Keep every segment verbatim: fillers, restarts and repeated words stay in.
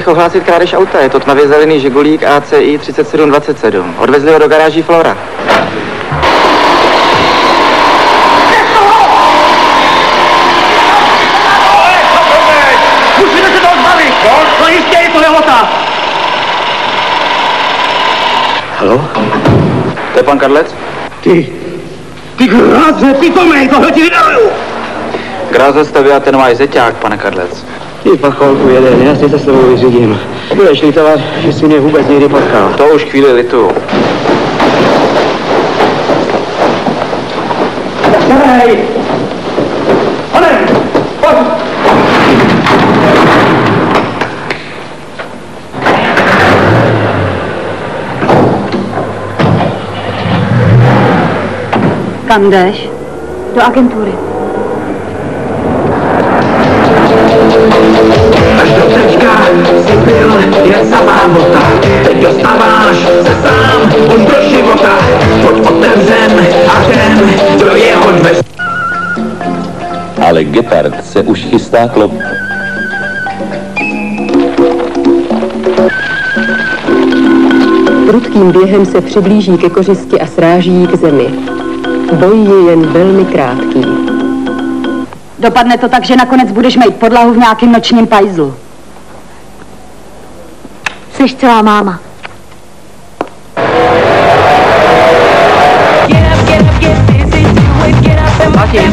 ohlásit krádež auta. Je to tmavě zelený Žigulík A C I třicet sedm dvacet sedm. Odvezli ho do garáží Flora. Musíme se toho zbavit! No jistě, je to lehota! Haló? To je pan Karlec? Ty, ty gráze, pitomej, tohle ti nedaruju! Gráze staví a ten má zeťák, pane Karlec. Ty pacholku jeden, já si se s tebou vyřídím. Budeš litovat, že jsi mě vůbec někdy potkal. To už chvíli lituju. Hej! Honem! Pojď! Kam jdeš? Do agentury. Až do teďka jsi byl jen samá bota, teď dostáváš se sám už do života. Pojď otevřem a jdem do jeho dveří. Ale Gepard se už chystá klop. Prudkým během se přiblíží ke kořisti a sráží ji k zemi. Boj je jen velmi krátký. Dopadne to tak, že nakonec budeš mít podlahu v nějakým nočním pajzlu. Jseš celá máma. Martin,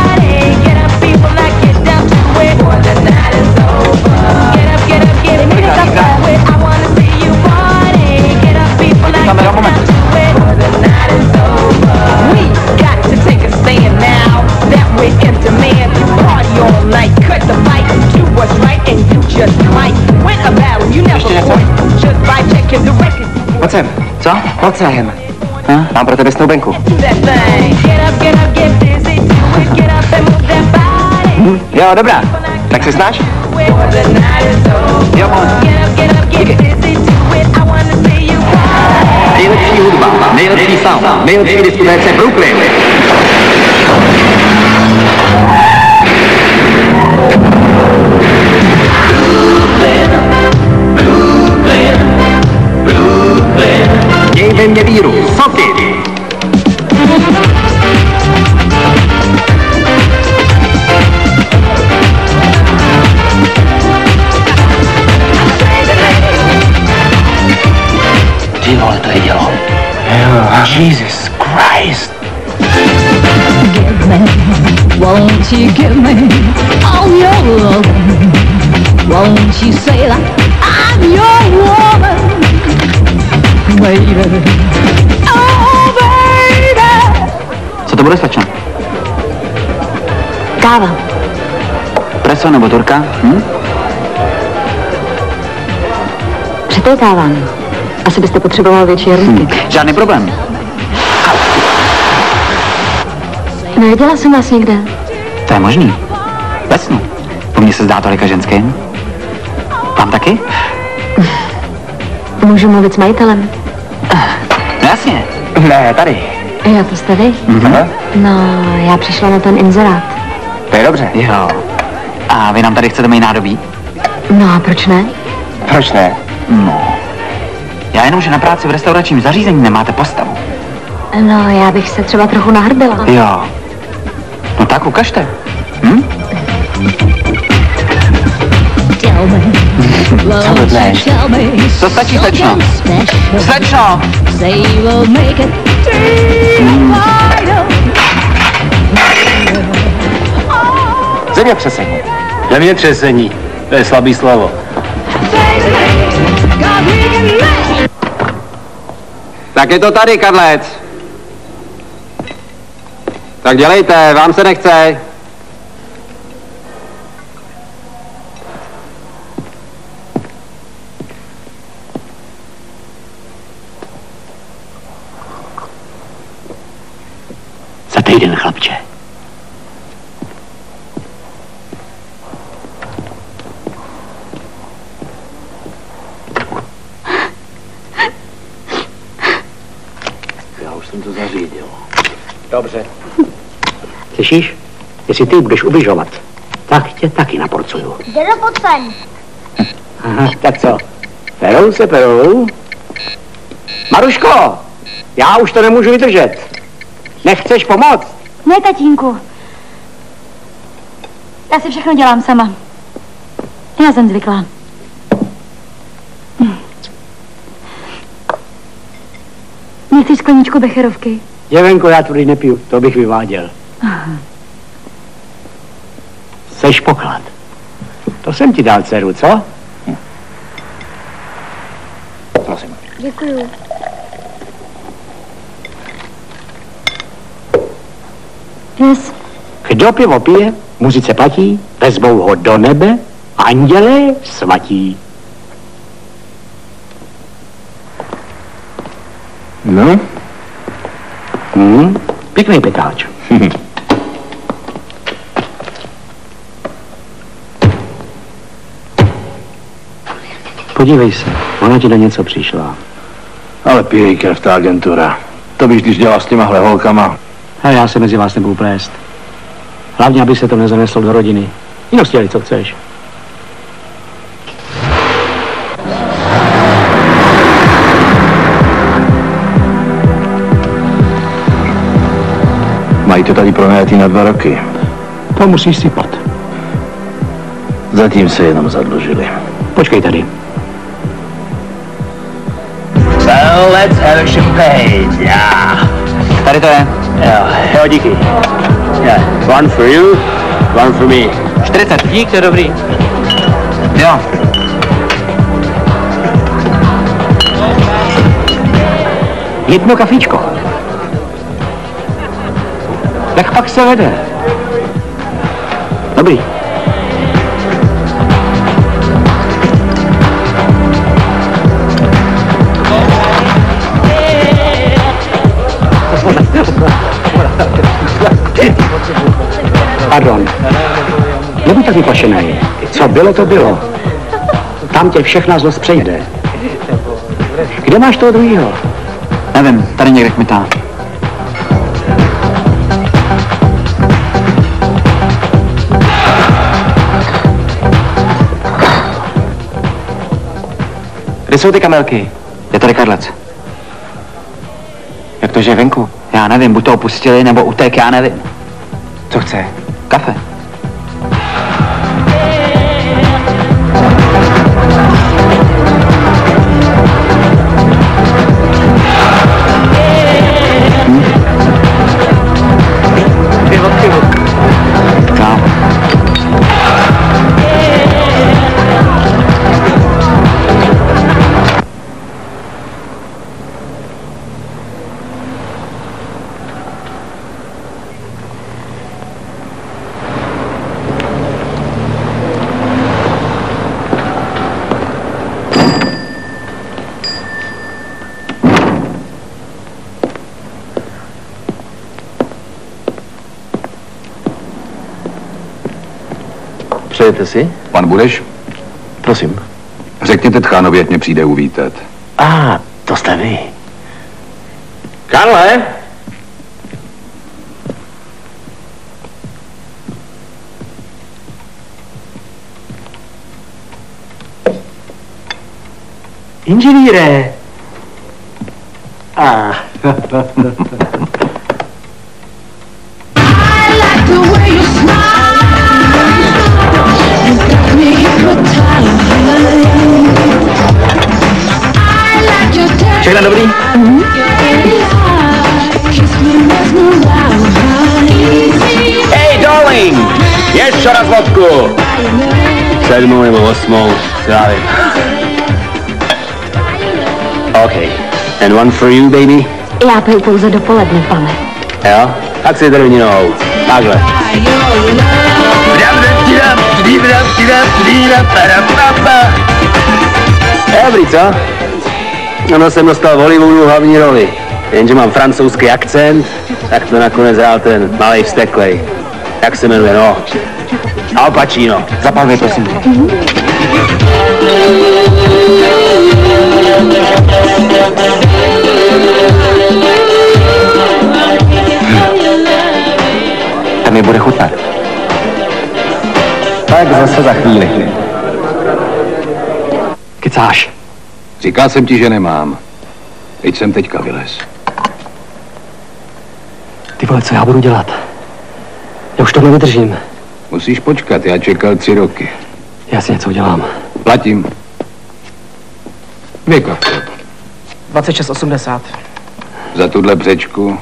Kamera, moment. Pojď sem. Co? Pojď sem. Hm? Mám pro tebe snoubenku. Hm? Jo, dobrá. Tak se znáš? Jo, moment. Nejlepší hudba, nejlepší sound, nejlepší diskotéce Brooklyn. Měj ve mně víru, soky! Ty vole, to je dělo. Jesus Christ! Give me, won't you give me all your love? Won't you say that I'm your woman? Baby, oh baby. Co to bude, slečna? Káva. Preso nebo turka? Hm? Přetékávám. Asi byste potřeboval větší hrnky. Hm. Žádný problém. Neviděla jsem vás někde. To je možný. Ve snu. Po mně se zdá tolika ženským. Vám taky? Můžu mluvit s majitelem? No jasně. Ne, tady. Jo, to jste vy? Mhm. No, já přišla na ten inzerát. To je dobře. Jo. A vy nám tady chcete mít nádobí? No a proč ne? Proč ne? No. Já jenom, že na práci v restauračním zařízení nemáte postavu. No, já bych se třeba trochu nahrbila. Jo. No tak ukažte. Hm? Co bydleš? To stačí, slečno. Slečno! Hmm. Zemětřesení. Zemětřesení. To je slabý slovo. Tak je to tady, Karlec. Tak dělejte, vám se nechce. Za týden, chlapče. Já už jsem to zařídil. Dobře. Slyšíš? Jestli ty budeš ubližovat, tak tě taky naporcuju. Dědo, pojď sem. Aha, tak co? Perou se perou. Maruško, já už to nemůžu vydržet. Nechceš pomoct? Ne, tatínku. Já si všechno dělám sama. Já jsem zvyklá. Hm. Nechceš skleničku becherovky? Děvenko, já tudy nepiju, to bych vyváděl. Aha. Seš poklad. To jsem ti dal, dceru, co? Hm. Prosím. Děkuju. Yes. Kdo pivo pije, muzice platí, vezmou ho do nebe, andělé svatí. No? Hmm, pěkný petáč. Podívej se, ona ti na něco přišla. Ale pijej krev ta agentura. To víš, když dělá s těmahle holkama. A já se mezi vás nebudu plést. Hlavně, aby se to nezaneslo do rodiny. Jinak dělej, co chceš. Mají to tady pronajatý na dva roky. To musíš sypat. Zatím se jenom zadlužili. Počkej tady. Well, let's have a champagne, yeah. Tady to je. Jo, jo, díky. Yeah, one for you, one for me. čtyřicet. Dík, to je dobrý. Jo. Jedno kafičko. Tak pak se vede. Dobrý. Pardon. Nebuď tak vyplašenej. Co bylo, to bylo. Tam tě všechna zlost přejde. Kde máš toho druhýho? Nevím, tady někde kmitá. Kde jsou ty kamelky? Je tady Karlec. Jak to, že je venku? Já nevím, buď to opustili, nebo utek, já nevím. Co chce? Kafe. Hm? Pivo, pivo. Kámo. Přejete si? Pan Budeš? Prosím. Řekněte tchánovi, ať mě přijde uvítat. A, ah, to jste vy. Karle? Inženýre. Ah. Všechno dobrý? Mm-hmm. Hey, darling! Ještě raz vodku! Sedmou nebo osmou, já vím. Okay. And one for you, baby? Já piju pouze dopoledne, pane. Jo? Tak si drvni nohou. Takhle. Dobrý, co? Ano, jsem dostal v Hollywoodu hlavní roli. Jenže mám francouzský akcent, tak to nakonec hrál ten malej vzteklej. Jak se jmenuje, no? Al Pacino. Zapalvej, prosím. Mm-hmm. To mi bude chutnat. Tak zase za chvíli. kecáš. Říkal jsem ti, že nemám. Teď jsem teďka vylez. Ty vole, co já budu dělat? Já už to nevydržím. Musíš počkat, já čekal tři roky. Já si něco udělám. Platím. Dvě kapky. dvacet šest osmdesát. Za tuhle břečku.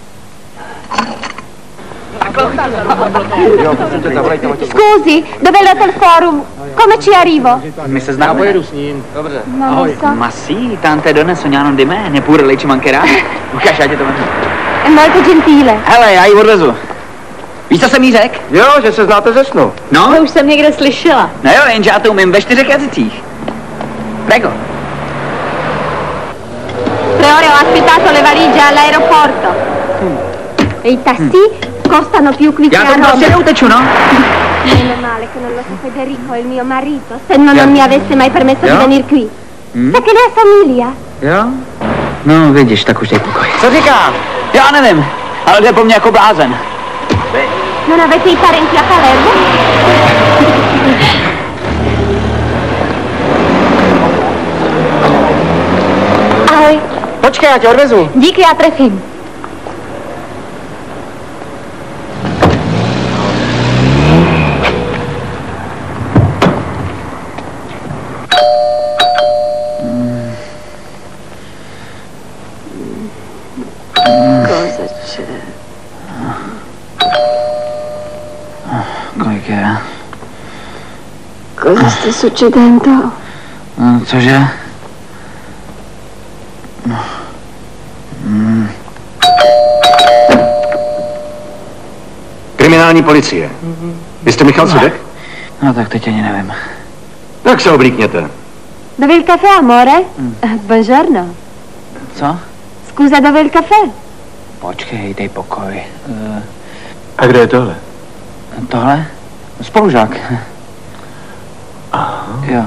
Scusi, dov'è l'hotel forum? Come ci arrivo? My se známe. Pojedu s ním. Dobře. Non lo so. Ma sì, tante donne sognano di me, neppure lei ci mancherà. Ukáž, já tě to vezmu. È molto gentile. Hele, já ji odvezu. Víš, co jsem jí řekl? Jo, že se znáte ze snu. No? To už jsem někde slyšela. No jo, jenže já to umím ve čtyřech jazycích. Prego. Tre ore ho aspettato le valigie all'aeroporto. E i taxi costano più qui che Já a to Roma. prostě neuteču, no. Meno male che non lo sa Federico, il mio marito, se no non mi avesse mai permesso di Jo? venir qui. Sa che lei ha famiglia? Jo? No, vidíš, tak už dej pokoj. Co říká? Já nevím, ale jde po mně jako blázen. Non avete i parenti a Palermo? Ahoj. Počkej, já tě odvezu. Díky, já trefím. Cosa c'è? Kolik je? Cosa sta succedendo? No, cože? No. Mm. Kriminální policie. Vy jste Michal Sudek? No tak teď ani nevím. Tak se oblíkněte. Dove il caffè, amore? Buongiorno. Co? Scusa, dove il caffè? Počkej, dej pokoj. Uh, A kde je tohle? tohle? Spolužák. Aha. Jo.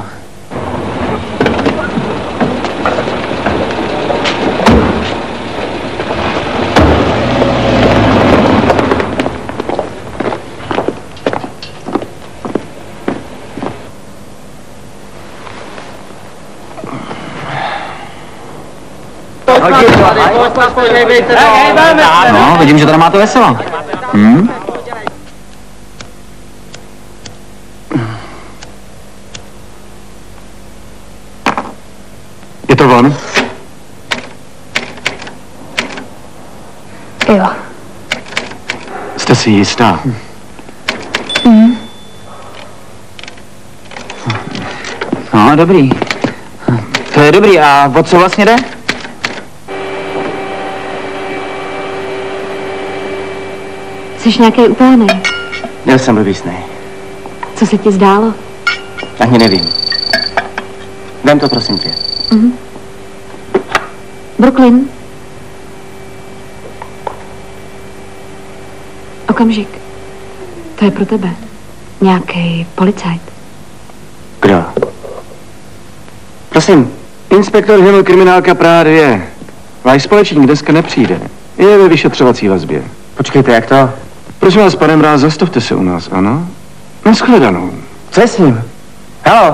No, vidím, že tady máte veselo. Hm? Je to on? Jo. Jste si jistá? Mm. No, dobrý. To je dobrý. A o co vlastně jde? Jsi nějaký upánej. Měl jsem blbý sny. Co se ti zdálo? Ani nevím. Vem to, prosím tě. Mhm. Brooklyn. Okamžik. To je pro tebe. Nějaký policajt. Kdo? Prosím, inspektor Himmel, kriminálka Praha dvě. Váš společník dneska nepřijde. Je ve vyšetřovací vazbě. Počkejte, jak to? Prosím vás, pane Mráz, zastavte se u nás, ano? Naschledanou. Co je s ním? Halo?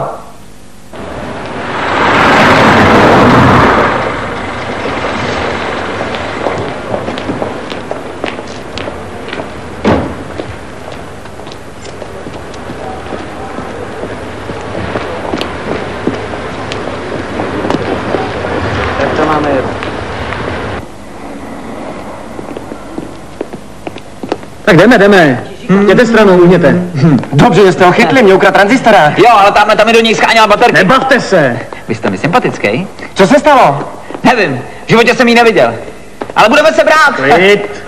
Tak to máme jet. Tak jdeme, jdeme. Jděte stranou, uhněte. Dobře, že jste ho chytli, mě ukradl tranzistorák. Jo, ale tamhle tam mi do něj scháněla baterky. Nebavte se. Vy jste mi sympatický? Co se stalo? Nevím, v životě jsem ji neviděl. Ale budeme se brát. Klid.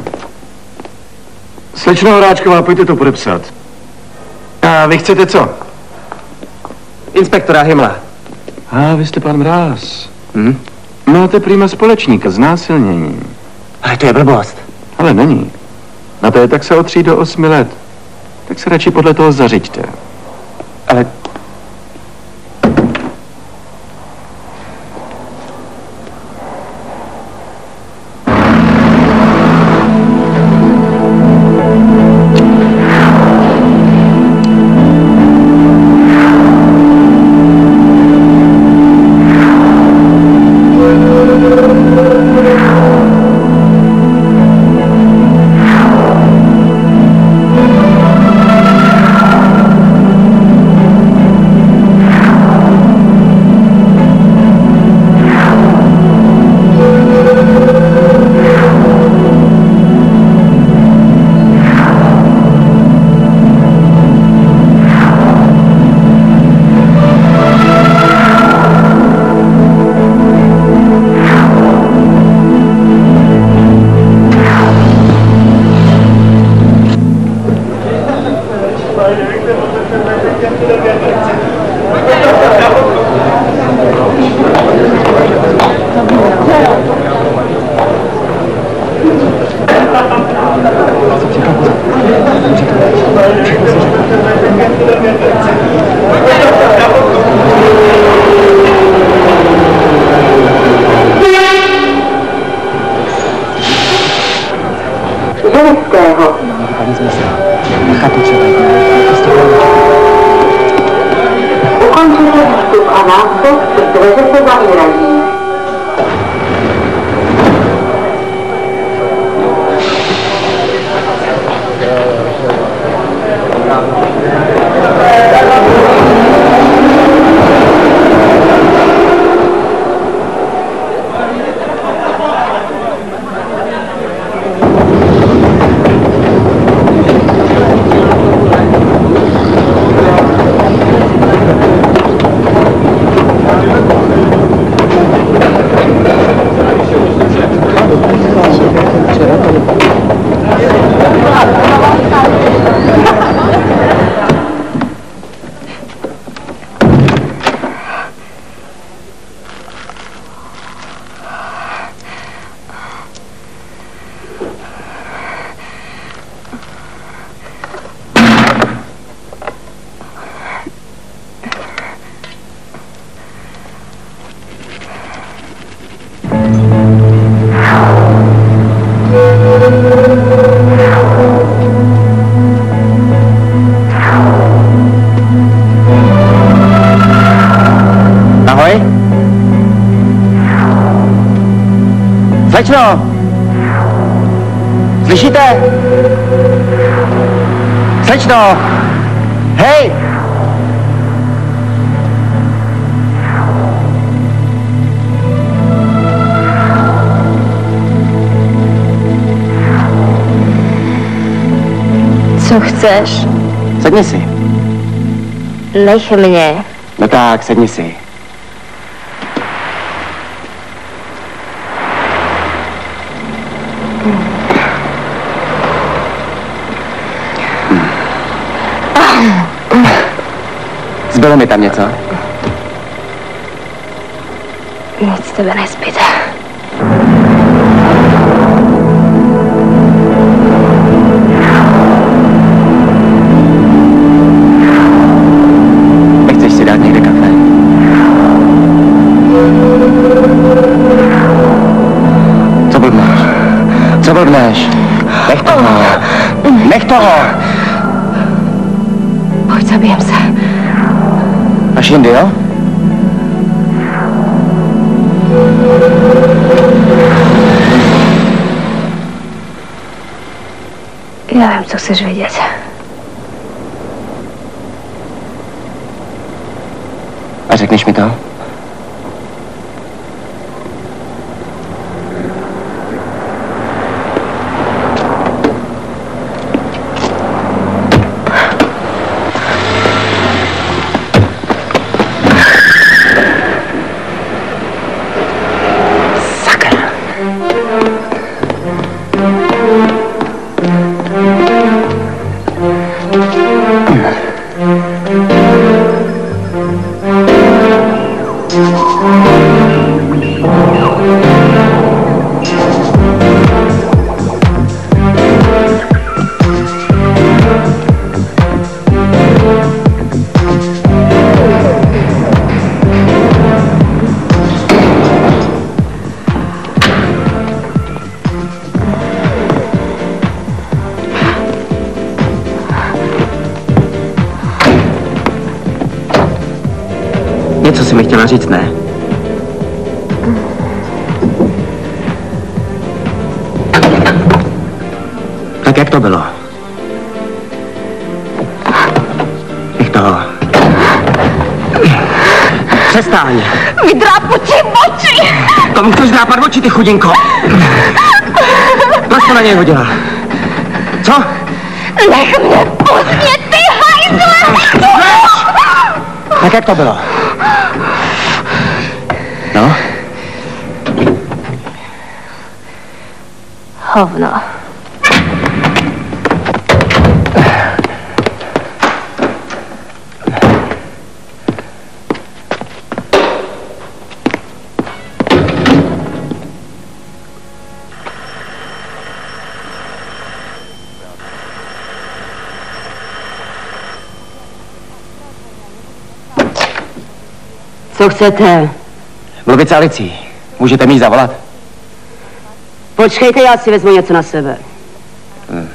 Slečno Horáčková, pojďte to podepsat. A vy chcete co? Inspektora Himmla. A vy jste pan Mráz. Hm? Máte prýma společníka, znásilnění. Ale to je blbost. Ale není. Na to je tak se od tří do osmi let. Tak se radši podle toho zařiďte. Ale Slečno! Slyšíte? Slečno! Hej! Co chceš? Sedni si. Nech mě. No tak, sedni si. Zbylo mi tam něco? Nic z tebe nezbyde. Nechceš si dát někde kafe? Co blbneš? Co blbneš? Nech toho! Nech toho! Pojď, zabijem se. Až jindy, jo? Já vím, co chceš vědět. A řekneš mi to? Něco si mi chtěla říct, ne? Tak jak to bylo? Nech toho. Přestaň. Vydrápu ti oči! Tomu chceš drápat oči, ty chudinko? Proč to na něj hodila? Co? Nech mě pustit, ty hajzle! Tak jak to bylo? No? Hovno. Co chcete? Mluvit s Alicí. Můžete mi ji zavolat? Počkejte, já si vezmu něco na sebe. Hmm.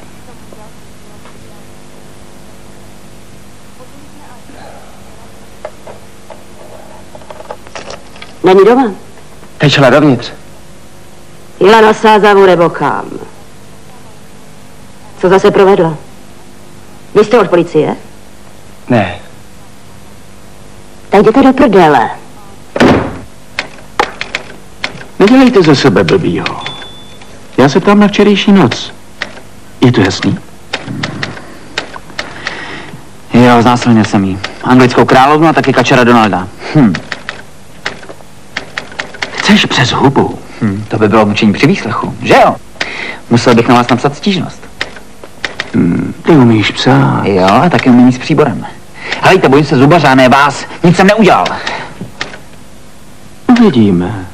Není doma? Teď šla dovnitř. Jela na sázavu nebo kam? Co zase provedla? Vy jste od policie? Ne. Tak jděte do prdele. Nedělejte ze sebe blbýho. Já se tam na včerejší noc. Je to jasný? Jo, znásilnil jsem jí. Anglickou královnu a taky kačera Donalda. Hm. Chceš přes hubu? Hm, to by bylo mučení při výslechu, že jo? Musel bych na vás napsat stížnost. Hm, ty umíš psát. Jo, a taky umím s příborem. Helejte, bojím se zubaře, ne vás. Nic jsem neudělal. Uvidíme.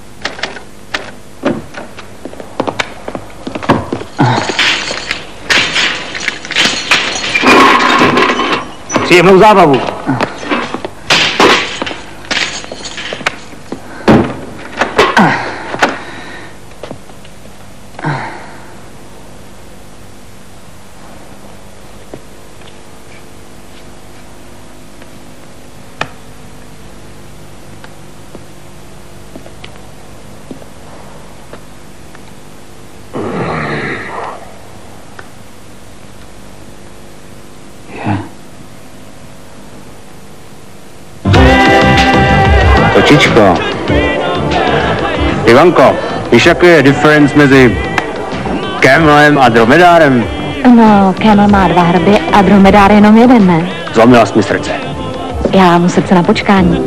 Příjemnou zábavu. Ivanko, víš, jaký je difference mezi Camelem a dromedárem? No, Camel má dva hrby a dromedár jenom jeden, ne? Zlomila jsi mi srdce. Já mám mu srdce na počkání.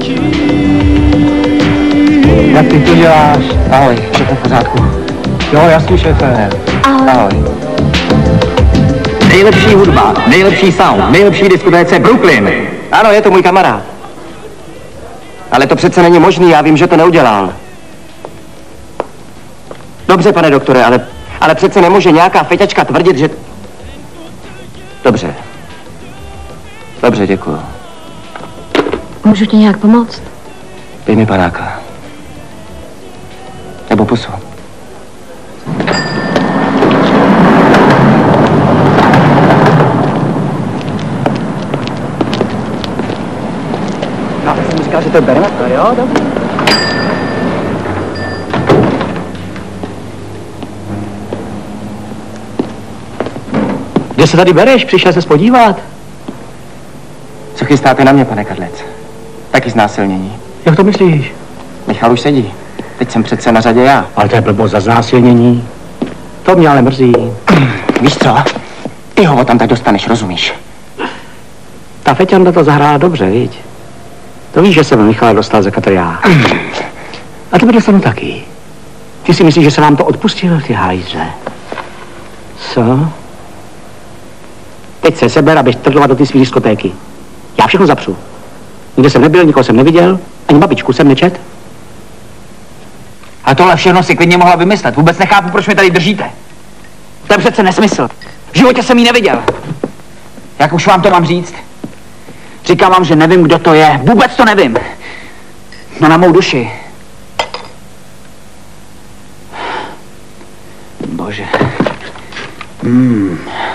Jak ty to děláš? Ahoj, všechno v pořádku. Jo, jasný, šéfe. Ahoj. Ahoj. Nejlepší hudba, nejlepší sound, nejlepší diskotéce Brooklyn. Ano, je to můj kamarád. Ale to přece není možný, já vím, že to neudělal. Dobře, pane doktore, ale, ale přece nemůže nějaká feťačka tvrdit, že... Dobře. Dobře, děkuju. Můžu ti nějak pomoct? Dej mi panáka. Nebo pusu. Já jsem říkal, že to je Bernard. No jo, dobře. Kde se tady bereš? Přišel ses podívat? Co chystáte na mě, pane Kadlec? Taky znásilnění. Jak to myslíš? Michal už sedí. Teď jsem přece na řadě já. Ale to je blbost za znásilnění. To mě ale mrzí. Víš co? Ty ho tam tak dostaneš, rozumíš? Ta Feťanda to zahrála dobře, viď? To víš, že jsem Michala dostal za katr já. A tebe dostanu taky. Ty si myslíš, že se nám to odpustil, ty hajzle? Co? Teď se seber a běž trdlovat do ty svý diskotéky. Já všechno zapřu. Nikde jsem nebyl, nikoho jsem neviděl, ani babičku jsem nečet. A tohle všechno si klidně mohla vymyslet. Vůbec nechápu, proč mě tady držíte. To je přece nesmysl. V životě jsem ji neviděl. Jak už vám to mám říct? Říkám vám, že nevím, kdo to je. Vůbec to nevím. No na mou duši. Bože. Hmm.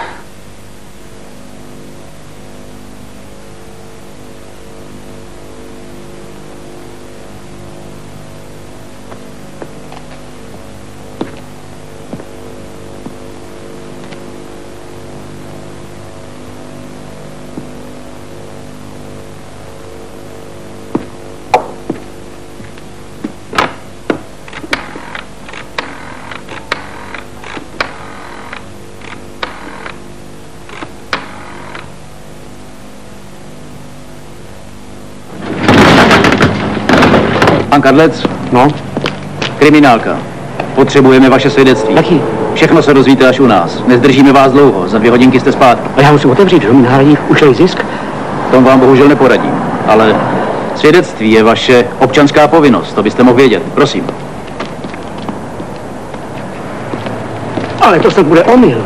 Pan Kadlec? No? Kriminálka. Potřebujeme vaše svědectví. Jaký? Všechno se dozvíte až u nás. Nezdržíme vás dlouho. Za dvě hodinky jste zpátky. A já musím otevřít, že mi náhradí ušlej zisk. V tom vám bohužel neporadím. Ale svědectví je vaše občanská povinnost. To byste mohl vědět. Prosím. Ale to snad bude omyl.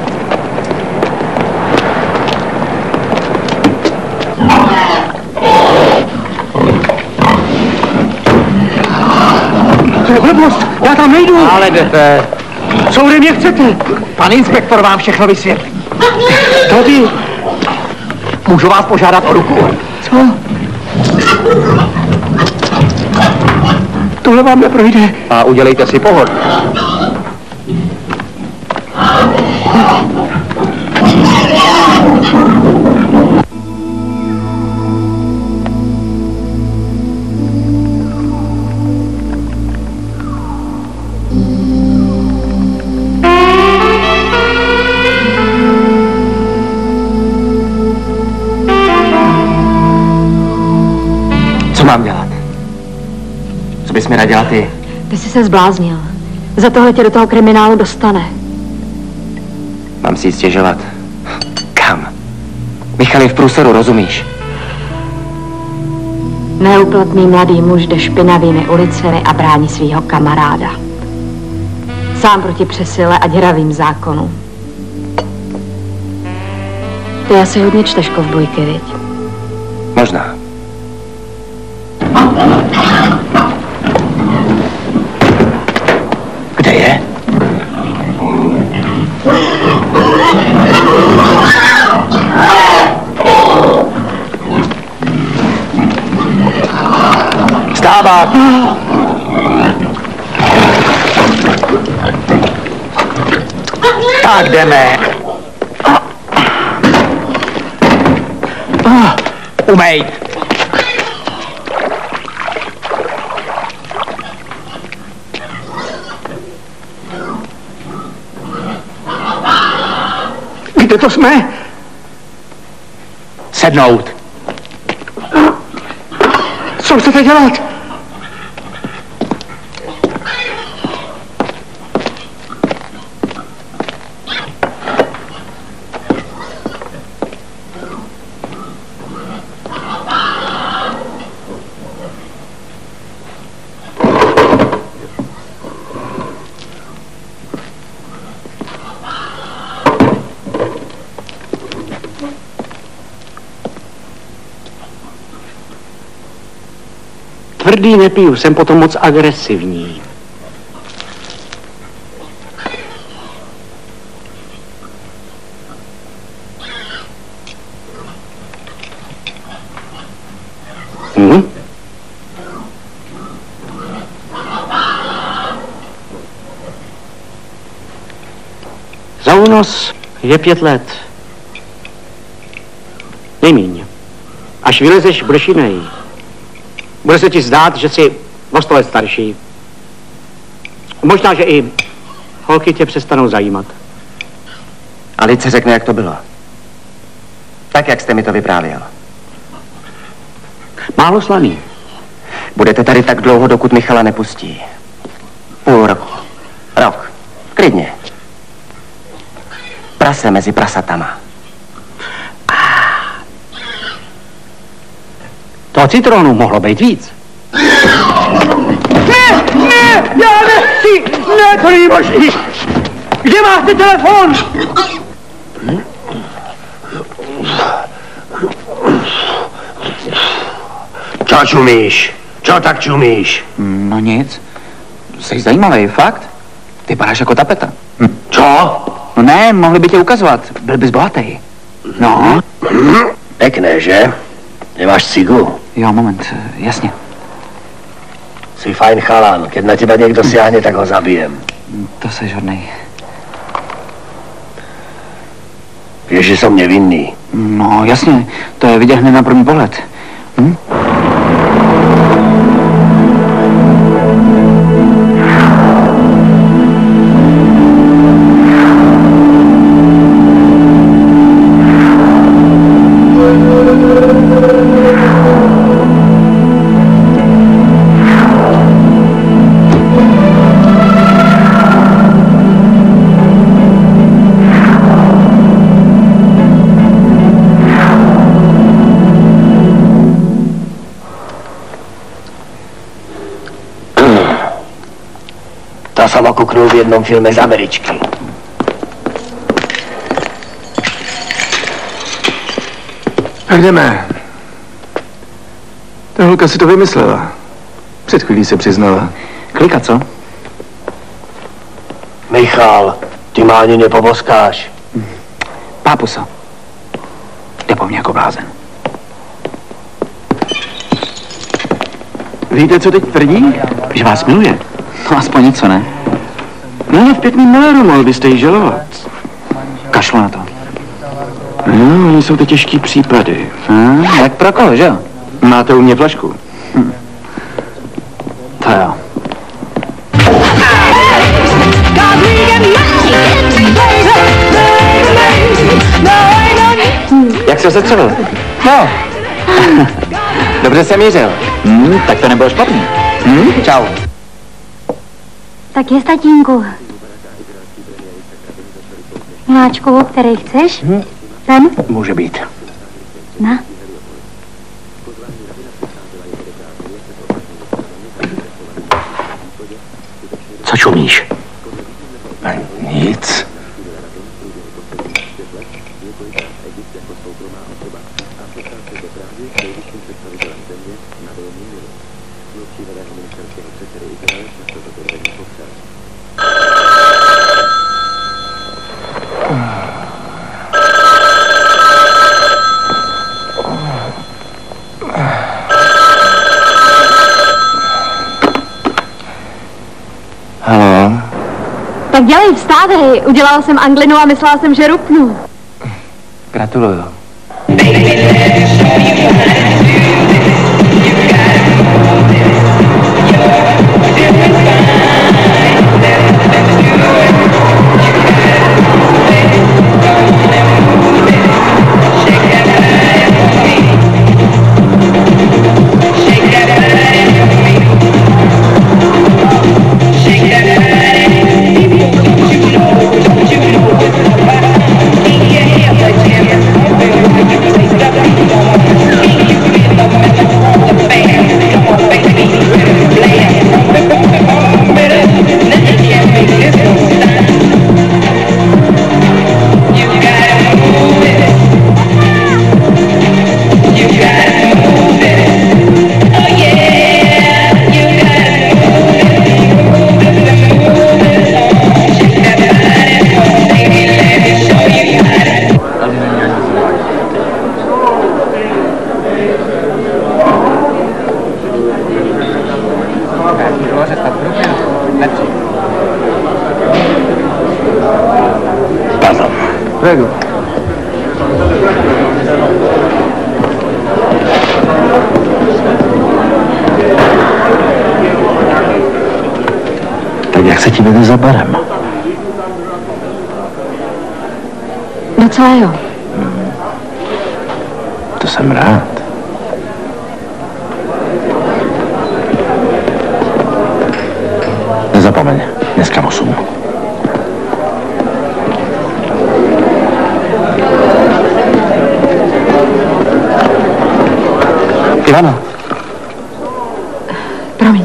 To je blbost, já tam nejdu. Ale jdete. Co ode mě chcete? Pan inspektor vám všechno vysvětlí. Tady. Můžu vás požádat o ruku? Co? Tohle vám neprojde. A udělejte si pohodl. Co mám dělat? Co bys mi radila ty? Ty jsi se zbláznil. Za tohle tě do toho kriminálu dostane. Mám si jít stěžovat. Kam? Michal je v průseru, rozumíš? Neúplatný mladý muž jde špinavými ulicemi a brání svýho kamaráda. Sám proti přesile a děravým zákonům. Ty asi hodně čteš kovbojky, viď? Možná. Kde je? Vstávat! Tak jdeme. Umejt. Kde to jsme? Sednout. Co chcete dělat? Tvrdý nepiju, jsem potom moc agresivní. Hm? Za únos je pět let. Nejmíň. Až vylezeš, budeš jinej. Bude se ti zdát, že jsi o sto let starší. Možná, že i holky tě přestanou zajímat. A Lice řekne, jak to bylo. Tak, jak jste mi to vyprávěl. Málo slaný. Budete tady tak dlouho, dokud Michala nepustí. Půl roku. Rok. Klidně. Prase mezi prasatama. Toho citronu mohlo být víc. Ne, ne, já nechci, ne, to není možný. Kde máte telefon? Čo čumíš? Čo tak čumíš? No nic. Jsi zajímavý, fakt? Ty vypadáš jako tapeta. Hm. Čo? No ne, mohli by tě ukazovat. Byl bys bohatý. No. Pekné, že? Nemáš cigu? Jo, moment, jasně. Si fajn chalan, keď na teba někdo siahne, tak ho zabijem. To seš hodnej. Vieš, že som nevinný. No jasně, to je vidět hned na první pohled. Hm? To som okuknul v jednom filme z Američky. Tak jdeme. Ta holka si to vymyslela. Před chvílí se přiznala. Klika, co? Michal, ty má ani nepoboskáš. Pápusa. Jde po mně jako blázen. Víte, co teď tvrdí? Že vás miluje. No aspoň něco, ne? No, v pěkným maléru, mohl byste jí žalovat. Kašlu na to. No, oni jsou to těžký případy. Hm, jak pro koho, že jo? Máte u mě flašku? Hm. To jo. Jak se setřel? No. Dobře jsem mířil. Hm, tak to nebylo špatný. Hm? Čau. Tak je, tatínku. Miláčku, který chceš? Hm? Ten? Může být. Na. Co čumíš? Nic. Halo? Tak dělej, vstávej. Udělala jsem anglinu a myslela jsem, že rupnu. Gratuluju. Never Prego. Tak jak se ti vede za barem? Docela jo. Hmm. To jsem rád. Nezapomeň, dneska osm. Ivano. Promiň.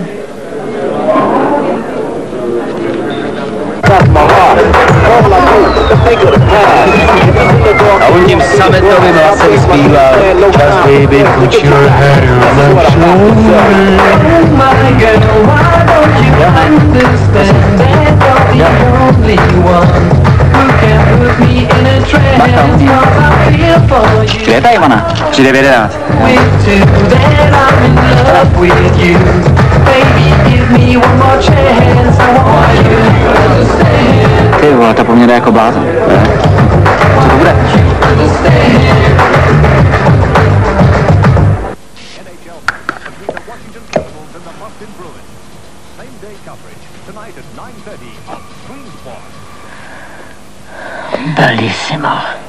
A on tím sametovým hlasem zpíval Just baby put your head on my shoulder. My girl, why don't you understand that you're the only one who can put me in a trance, cause I feel for you. Kde je ta Ivana? tři devět jedenáct. With you, that I'm in love with you. Baby, give me one more chance, I want you to understand. Ty vole, ta po mně jde jako blázen. Co to bude? Bellissimo.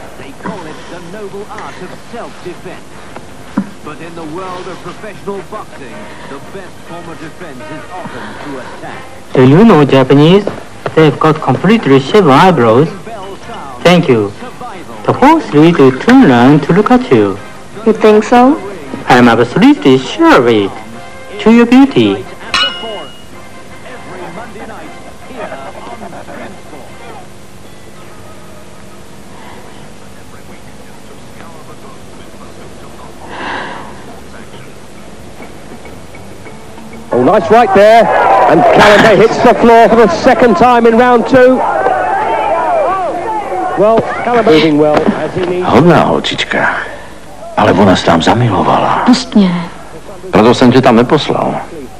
But in the world of professional boxing, the best form of defense is often to attack. Do you know Japanese? They've got completely shaven eyebrows. Thank you. The whole street will turn around to look at you. You think so? I'm absolutely sure of it. To your beauty. Oh, nice right there. And Callender hits the floor for the second time in round two. Well, Callender moving well as he needs. Hodná holčička, ale ona se tam zamilovala. Pust mě. Proto jsem tě tam neposlal.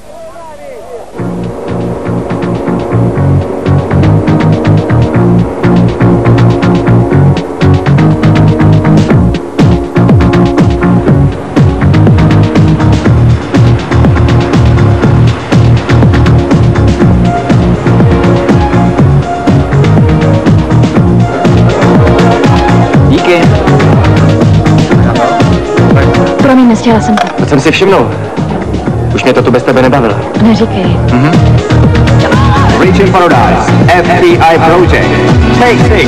Promiň, nestihla jsem to. To jsem si všimnul. Už mě to tu bez tebe nebavilo. Neříkej. Mhm. Reaching Paradise, F B I Project, Take Six.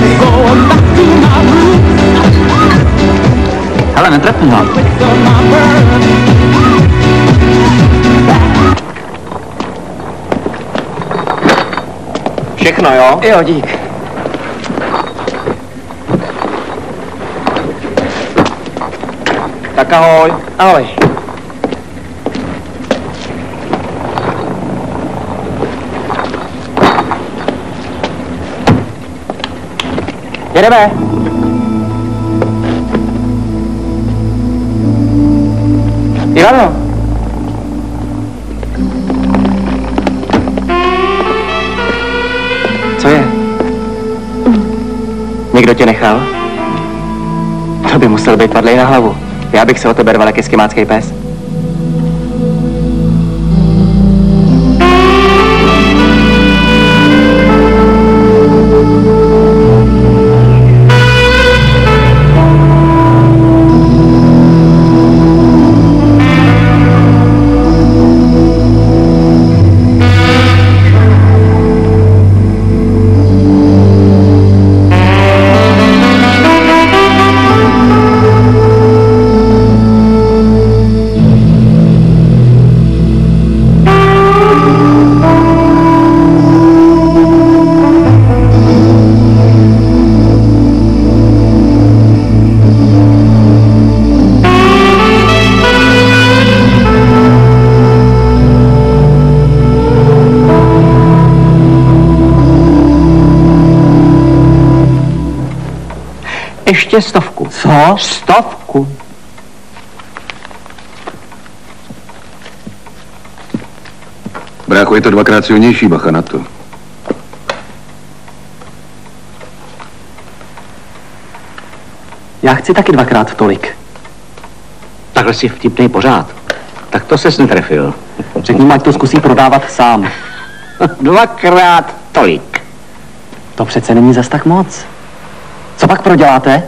Hele, netrefni ho. Všechno, jo? Jo, dík. Tak ahoj. Ahoj. Jedeme. Ivano. Co je? Někdo tě nechal? To by musel být padlej na hlavu. Já bych se o tebe rval jak eskimácký pes. Ještě stovku. Co? Stovku. Brácho, je to dvakrát silnější, bacha na to. Já chci taky dvakrát tolik. Takhle si vtipnej pořád. Tak to ses netrefil. Řekni mu, ať to zkusí prodávat sám. Dvakrát tolik. To přece není zas tak moc. Co pak proděláte?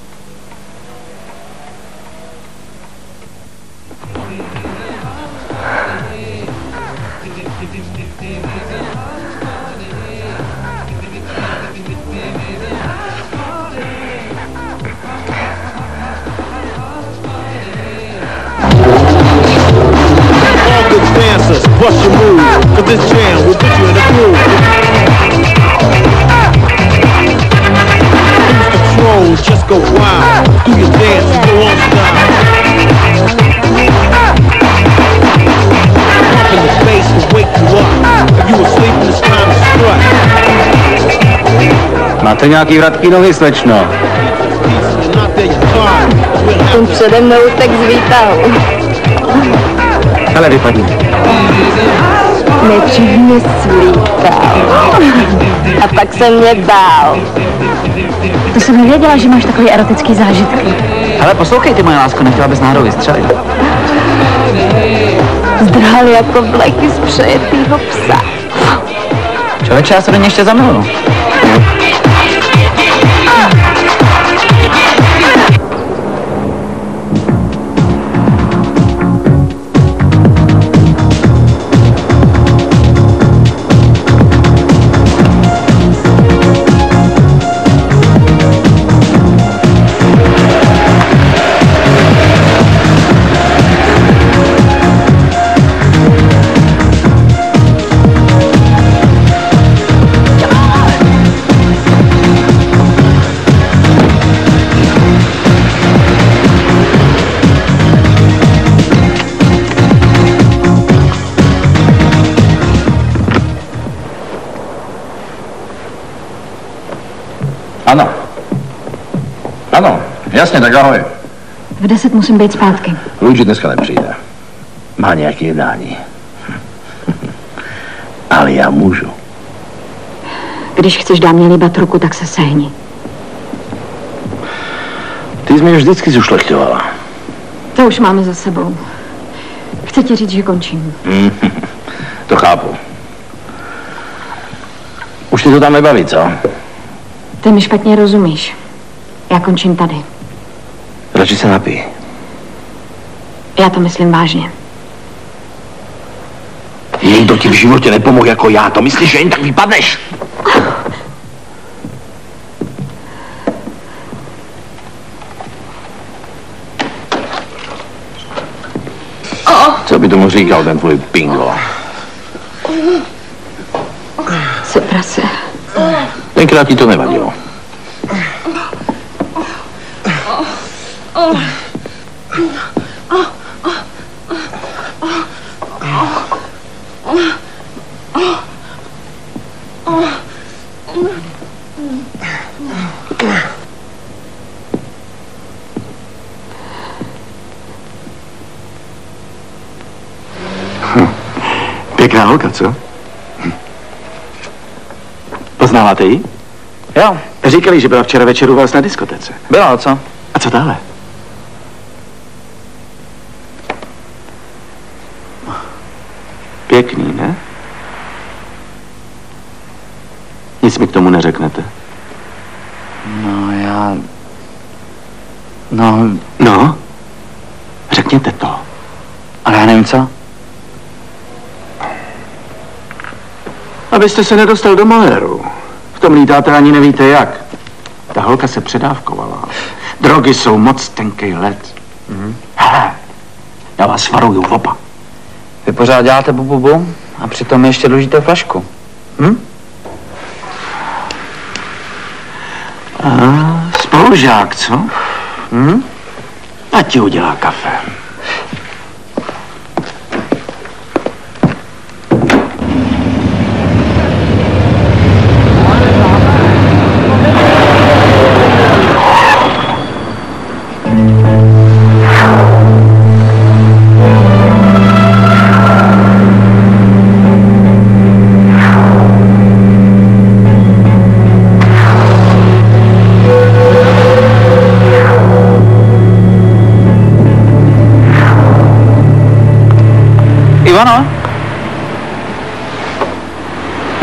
Dancers, bust your move, cause this jam will put you in the groove. Lose control, just go wild. Do your dance and go on style. Pump in the bass to wake you up. If you asleep, it's time to strut. Máte nějaký vratký nohy, slečno? Ten přede mnou tak z výtahu. Hele, vypadni. Nejdřív mě svlítal. A pak se mě bál. To jsem nevěděla, že máš takový erotický zážitky. Hele, poslouchej ty, moje lásko, nechtěla bys náhodou vystřelit. Zdrhal jako vleky z přejetýho psa. Člověče, já se do něj ještě zamiluju. Ano. Ano, jasně, tak ahoj. V deset musím být zpátky. Luigi dneska nepřijde. Má nějaké jednání. Ale já můžu. Když chceš dát mě líbat ruku, tak se sehni. Ty jsi mě vždycky zušlechťovala. To už máme za sebou. Chci ti říct, že končím. Mm, to chápu. Už tě to tam nebaví, co? Ty mi špatně rozumíš. Já končím tady. Radši se napij. Já to myslím vážně. Nikdo ti v životě nepomohl jako já. To myslíš, že jen tak vypadneš? Co by tomu říkal ten tvůj pingo? Se prase. Tenkrát ti to nevadilo. Pěkná holka, co? Poznáváte ji? Jo. Říkali, že byla včera večer u vás na diskotece. Byla, co? A co dále? Pěkný, ne? Nic mi k tomu neřeknete. No, já... No... No? Řekněte to. Ale já nevím co. Abyste se nedostal do maléru. V tom lítáte ani nevíte jak. Ta holka se předávkovala. Drogy jsou moc tenký led. Mm. Hele, já vás varuju oba. Vy pořád děláte bu, bu, bu a přitom mi ještě dlužíte flašku. Hm? A spolužák, co? Hm? Ať ti udělá kafe. Oh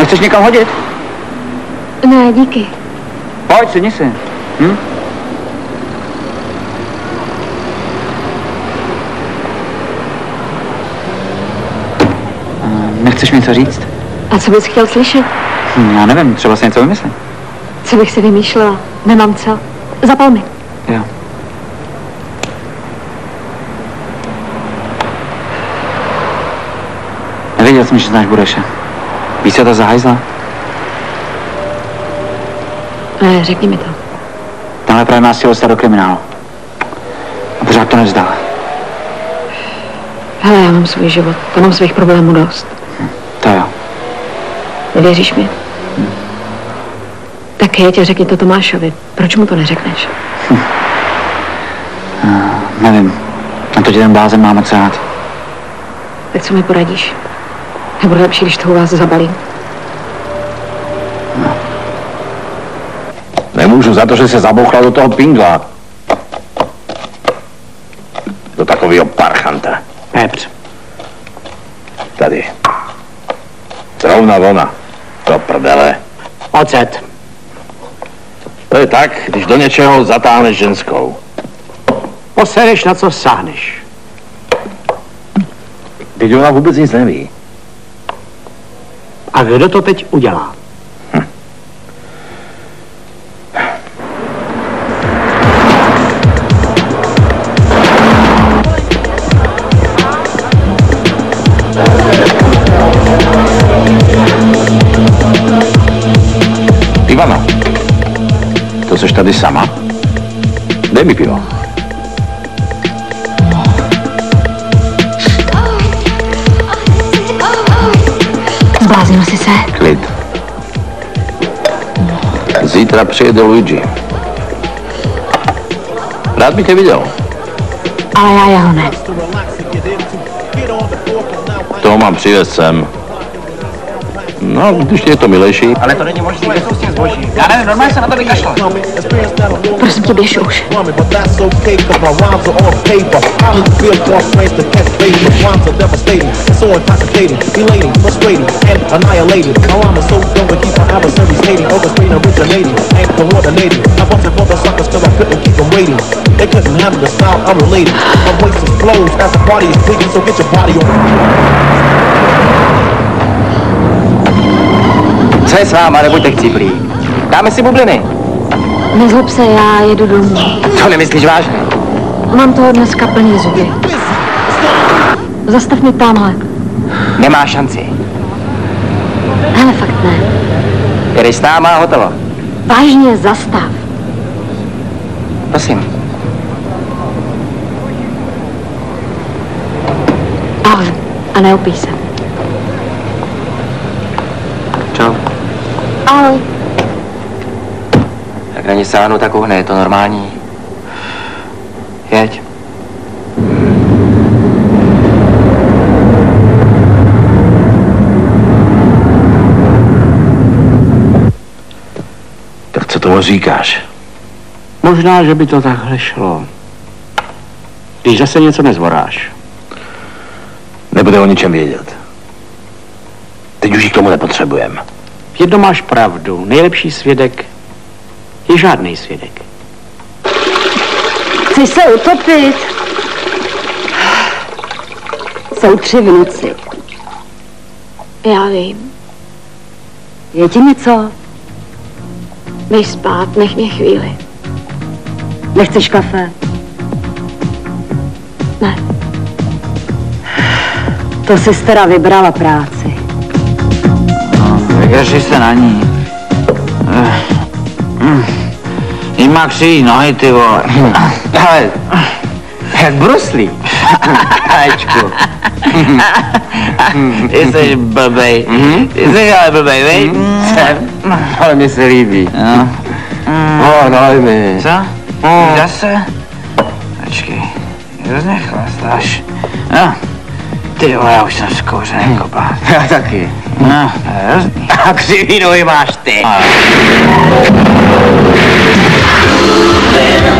chceš někam hodit? Ne, díky. Pojď, sedni si. Hm? Nechceš mi něco říct? A co bys chtěl slyšet? Hm, já nevím, třeba si něco vymyslím. Co bych si vymýšlela? Nemám co. Zapal mi. Jo. Nevěděl jsem, že znáš Bureše. Víš, co to za hajzla? Ne, řekni mi to. Tenhle právě nás chtěl dostat do kriminálu. A pořád to nevzdal. Hele, já mám svůj život. To mám svých problémů dost. Hm, to jo. Nevěříš mi? Hm. Tak je, tě řekni to Tomášovi. Proč mu to neřekneš? Hm. Uh, nevím. Na to tě ten blázen má moc rád. Tak co mi poradíš? Nebude lepší, když to u vás zabalím? No. Nemůžu za to, že se zabouchla do toho pingla. Do takového parchanta. Pepř. Tady. Zrovna ona. To prdele. Ocet. To je tak, když do něčeho zatáhneš ženskou. Posereš, na co sáhneš. Teď ona vůbec nic neví. A kdo to teď udělá? Hm. Ivano, to seš tady sama? Dej mi pivo. Zbláznil jsi se? Klid. Zítra přijede Luigi. Rád bych tě viděl. Ale já jeho ne. Toho mám přivést sem. No, když je to milejší. Ale to není možné, že jsou s tím zboží. Já nevím, normálně se na to vykašlo. Prosím tě, běž už. Co je s váma, nebuďte chcíplí. Dáme si bubliny. Nezlob se, já jedu domů. To nemyslíš vážně? Mám toho dneska plný zuby. Zastav mi tamhle. Nemá šanci. Hele, fakt ne. Jedeš s náma a hotovo. Vážně, zastav. Prosím. Ahoj. A neopij se. Čau. Ahoj. Jak na ní sáhnu, tak uhne, je to normální. Jeď. Tak co tomu říkáš? Možná, že by to takhle šlo. Když zase něco nezvoráš. Nebude o ničem vědět. Teď už ji k tomu nepotřebujeme. Jedno máš pravdu. Nejlepší svědek je žádný svědek. Chci se utopit. Jsou tři v noci. Já vím. Je ti něco? Běž spát, nech mě chvíli. Nechceš kafe? Ne. To jsi teda vybrala práci. No, vykašli se na ní. Jí má křivý nohy, ty vole. Ale, jak bruslí. Ajčku. Ty jsi blbej. Ty jsi ale blbej, vej? Jsem. Ale mi se líbí. No. O, nalej mi. Co? Zase? Počkej. Hrozně chlastáš. No. Ty vole, já už jsem zkouřený kopa. Já taky. No, hrozný. A křivý nohy máš ty.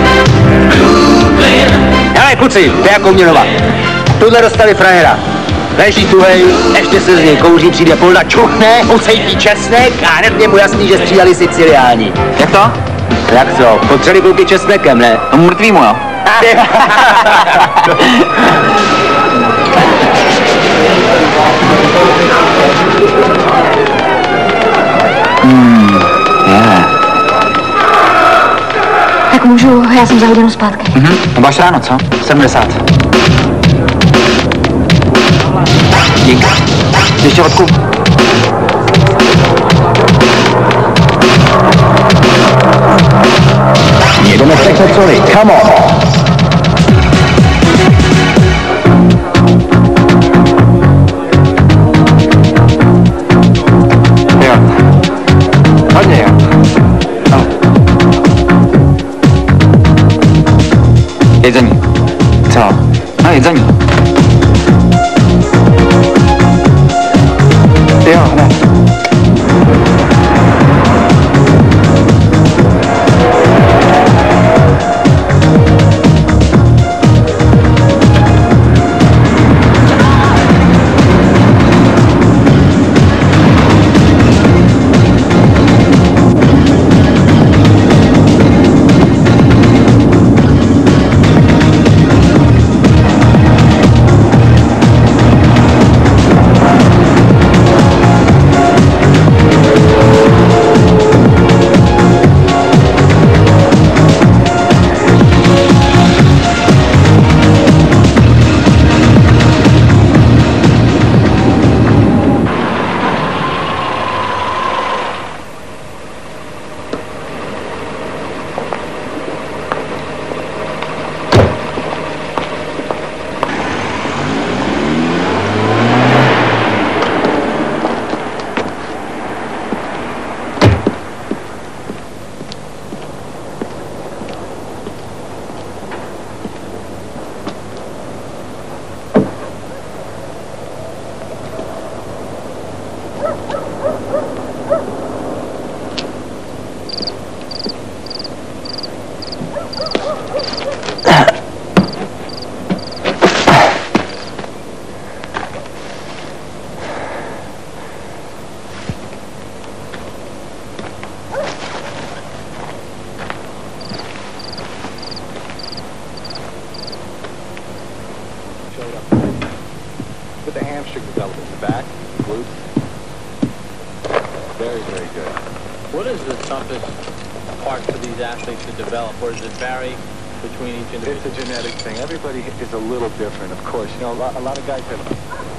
Hele, kluci, to je jako Měnova. Tuhle dostali frajera. Leží tuhej, ještě se z něj kouří, přijde Polda, čuchne, ucejtí česnek a hned je mu jasný, že střídali Siciliáni. Jak to? Jak co? Potřeli kluky česnekem, ne? Tomu mrtvýmu, jo? Hmm, yeah. Tak můžu, já jsem za hodinu zpátky. Mhm, no až ráno, co? sedmdesát. Dík. Ještě vodku. Jedeme v Technocoli, come on! Jo. Hodně jo. No. Jeď za ní. Co? No, jeď za ní. Jo, hned. With the hamstring development in the back, glutes. Very, very good. What is the toughest part for these athletes to develop, or does it vary between each individual? It's a genetic thing. Everybody is a little different, of course. You know, a lot, a lot of guys have...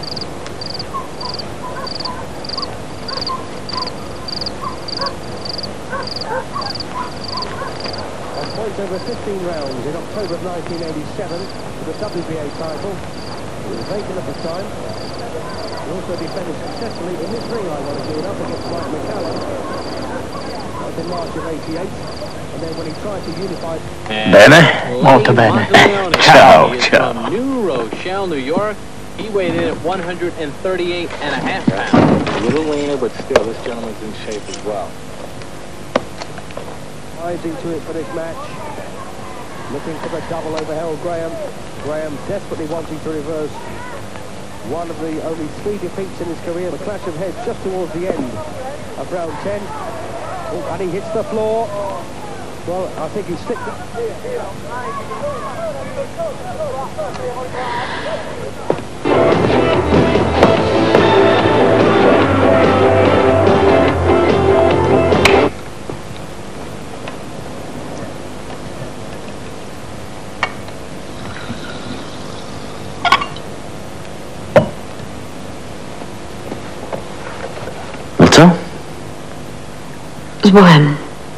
On points over fifteen rounds in October of nineteen eighty-seven for the W B A title. He was vacant at the time. He also defended successfully in this ring, ironically enough, against Mike McCallum. That was in March of eighty-eight. And then when he tried to unify... Bene? Molto bene. Ciao, ciao. From New Rochelle, New York. He weighed in at one hundred thirty-eight and a half pounds. A little leaner, but still, this gentleman's in shape as well. Rising to it for this match. Looking for the double over Harold Graham. Graham desperately wanting to reverse one of the only three defeats in his career. The clash of heads just towards the end of round ten. Oh, and he hits the floor. Well, I think he's stick. Co? S Bohem.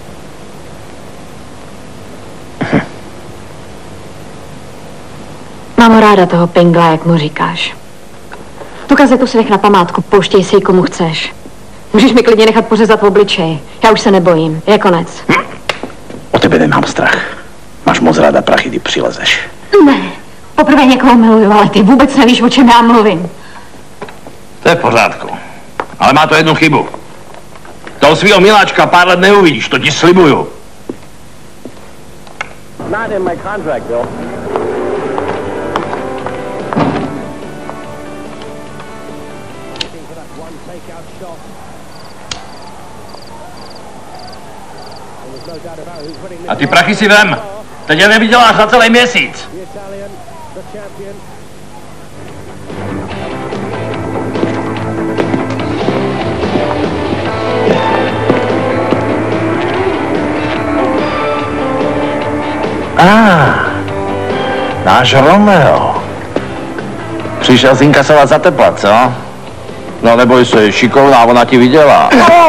Mám ráda toho pingla, jak mu říkáš. Tu kazetu si nech na památku, pouštěj si ji komu chceš. Můžeš mi klidně nechat pořezat v obličeji. Já už se nebojím, je konec. Hm. O tebe nemám strach. Máš moc ráda prachy, kdy přilezeš. Ne, poprvé někoho miluju, ale ty vůbec nevíš, o čem já mluvím. To je v pořádku. Ale má to jednu chybu. Toho svýho miláčka pár let neuvidíš, to ti slibuju. Not in my contract, Bill. takeout shot. There's no doubt about who's winning this. A ty prachy si vem. Teď je nevyděláš za celý měsíc. The Italian, the champion. Ah, náš Romeo. Přišel zinkasovat za tepla, co? No neboj se, šikovná, ona ti vydělá.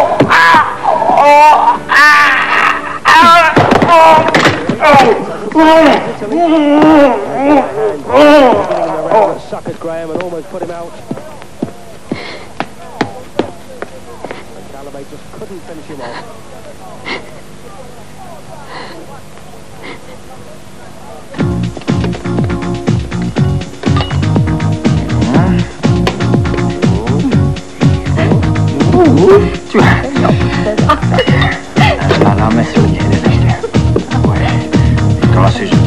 Suckered Graham and almost put him out. And Callaway just couldn't finish him off. Láme si hodně jeden ještě. To asi, že...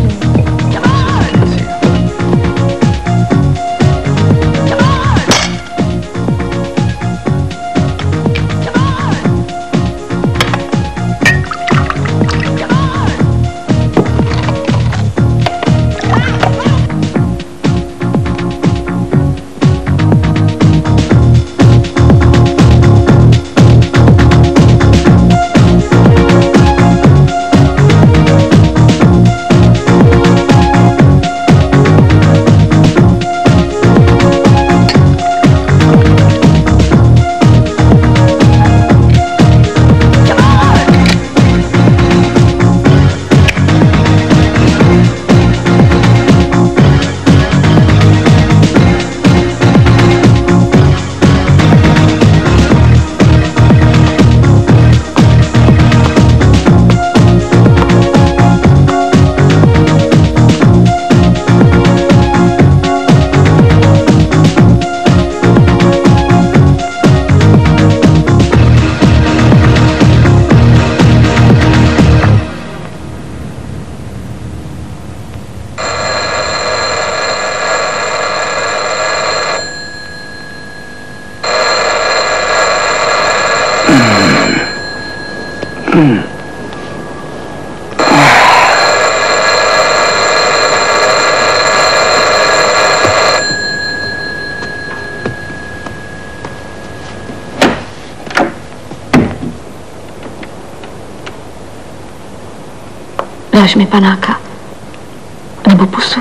Dáš mi panáka? Nebo pusu?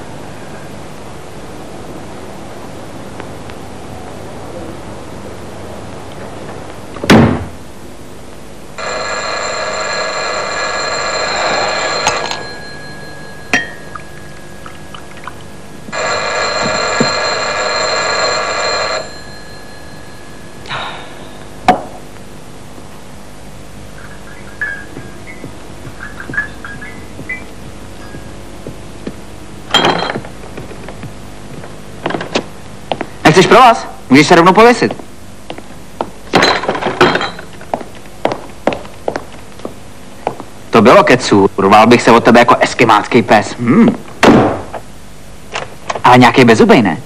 Nechceš pro vás? Můžeš se rovnou pověsit. To bylo kecu. Urval bych se od tebe jako eskimácký pes. Hmm. Ale nějaký bezubej, ne?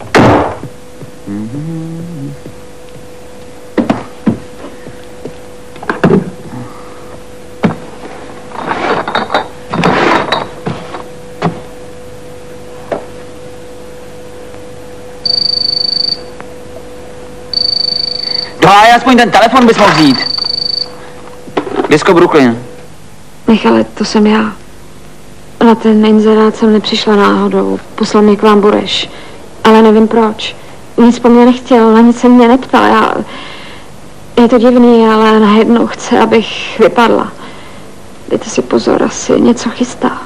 Doháj, aspoň ten telefon bys mohl vzít. Disco Brooklyn. Michale, to jsem já. Na ten inzerát jsem nepřišla náhodou. Poslal mě k vám Bureš. Ale nevím proč. Nic po mně nechtěl, na nic se mě neptal. Já... Je to divný, ale najednou chce, abych vypadla. Dejte si pozor, asi něco chystá.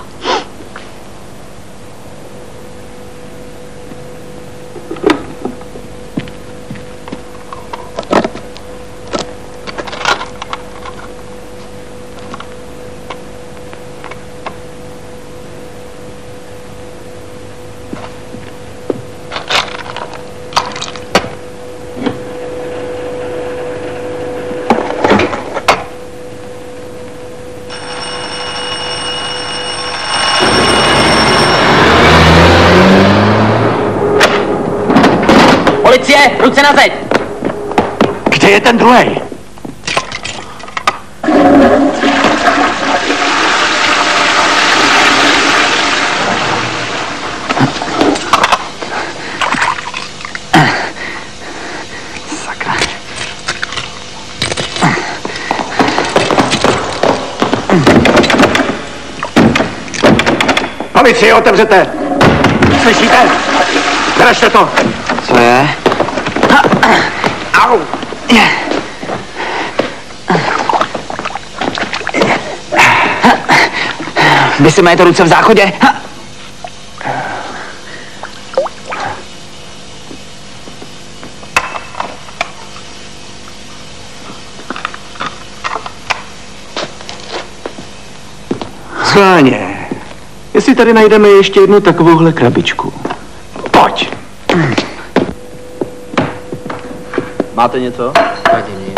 Policie, ruce na zeď! je ten druhej? Sakra. Policii, otevřete! Slyšíte? Držte to! Co je? Au! Vy si majete ruce v záchodě? Schválně. Jestli tady najdeme ještě jednu takovouhle krabičku. Pojď. Máte něco? Ani nic.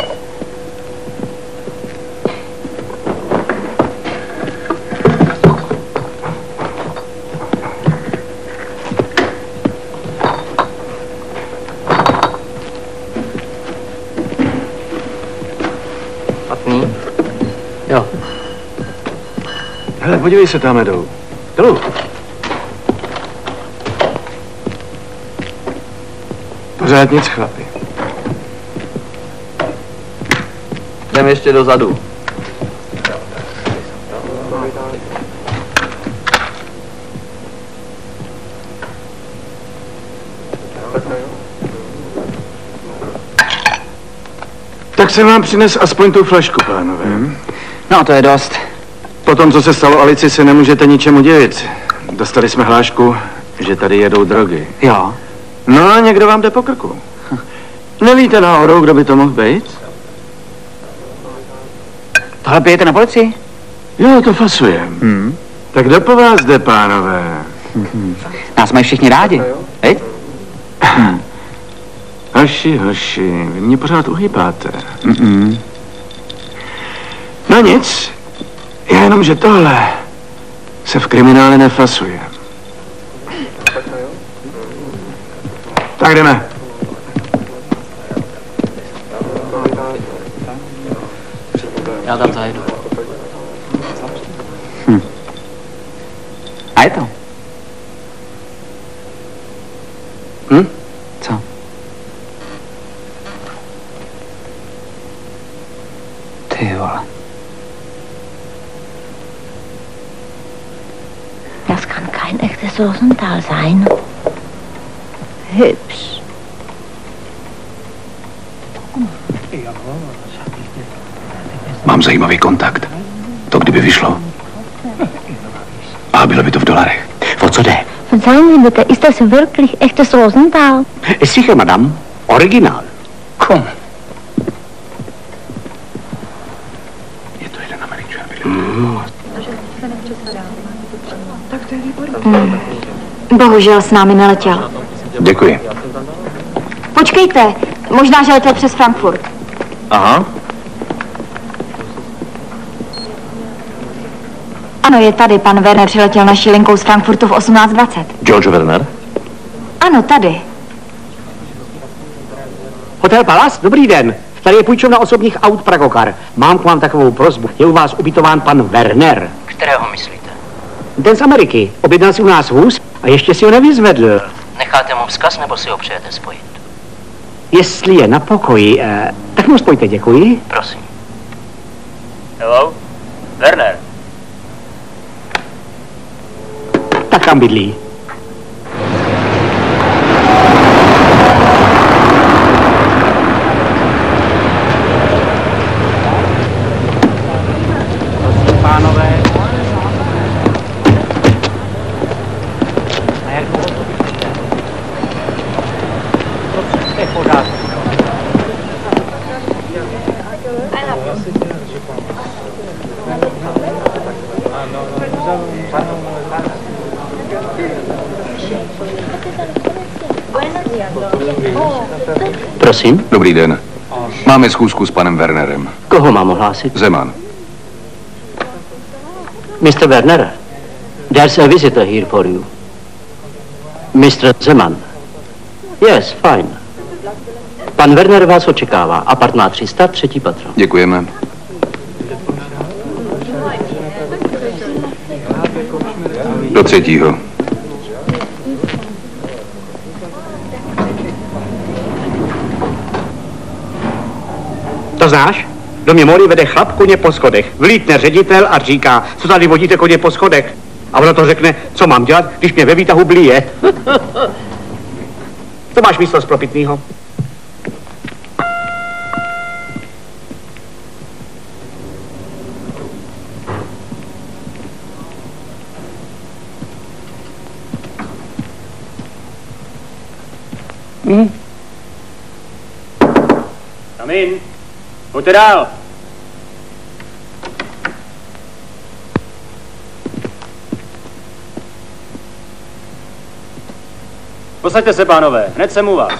Špatný? Jo. Hele, podívej se, tam jdou. Dolů. Pořád nic, chlapi. Jdeme ještě dozadu. Tak jsem vám přines aspoň tu flašku, pánové. Hmm. No, to je dost. Po tom, co se stalo Alici, se nemůžete ničemu divit. Dostali jsme hlášku, že tady jedou drogy. Jo. No a někdo vám jde po krku. Nevíte náhodou, kdo by to mohl být? Tohle pijete na policii? Jo, to fasujem. Hmm. Tak kdo po vás jde, pánové? Hmm. Nás mají všichni rádi, hej? Hmm. Hoši, hoši, vy mě pořád uhýbáte. Mm-mm. No nic, jenom, že tohle se v kriminále nefasuje. Tak jdeme. Já tam zajdu. Hm. A je to? Hm? Co? Ty vole. Das kann kein echtes Rosenthal sein. Hübsch. Mám zajímavý kontakt. To kdyby vyšlo. A bylo by to v dolarech. O co jde? Verzeihen Sie bitte, ist das wirklich echtes Rosenthal? Sicher, madame. Originál. Komm. Je to jeden Američan. Mm. Hmm. Bohužel s námi neletěl. Děkuji. Počkejte, možná, že letěl přes Frankfurt. Aha. Ano, je tady. Pan Werner přiletěl naší linkou z Frankfurtu v osmnáct dvacet. George Werner? Ano, tady. Hotel Palace, dobrý den. Tady je půjčovna osobních aut Pragokar. Mám k vám takovou prosbu. Je u vás ubytován pan Werner. Kterého myslíte? Ten z Ameriky. Objednal si u nás vůz a ještě si ho nevyzvedl. Necháte mu vzkaz, nebo si ho přejete spojit? Jestli je na pokoji, eh, tak mu spojte, děkuji. Prosím. Hello? Werner. Tak tam bydlí. Pánové. A jak dlouho to bydlíte? To je v pořádku. Prosím? Dobrý den. Máme schůzku s panem Wernerem. Koho mám ohlásit? Zeman. mister Werner, there's a visitor here for you. mister Zeman. Yes, fine. Pan Werner vás očekává. Apart má tři sta, třetí patro. Děkujeme. Do třetího. To znáš? Do mě Mori vede chlap koně po schodech. Vlítne ředitel a říká, co tady vodíte koně po schodech? A ono to řekne, co mám dělat, když mě ve výtahu blíje. To máš místo z propitnýho. Hmm. Come in. Pojďte dál. Posaďte se, pánové, hned jsem u vás.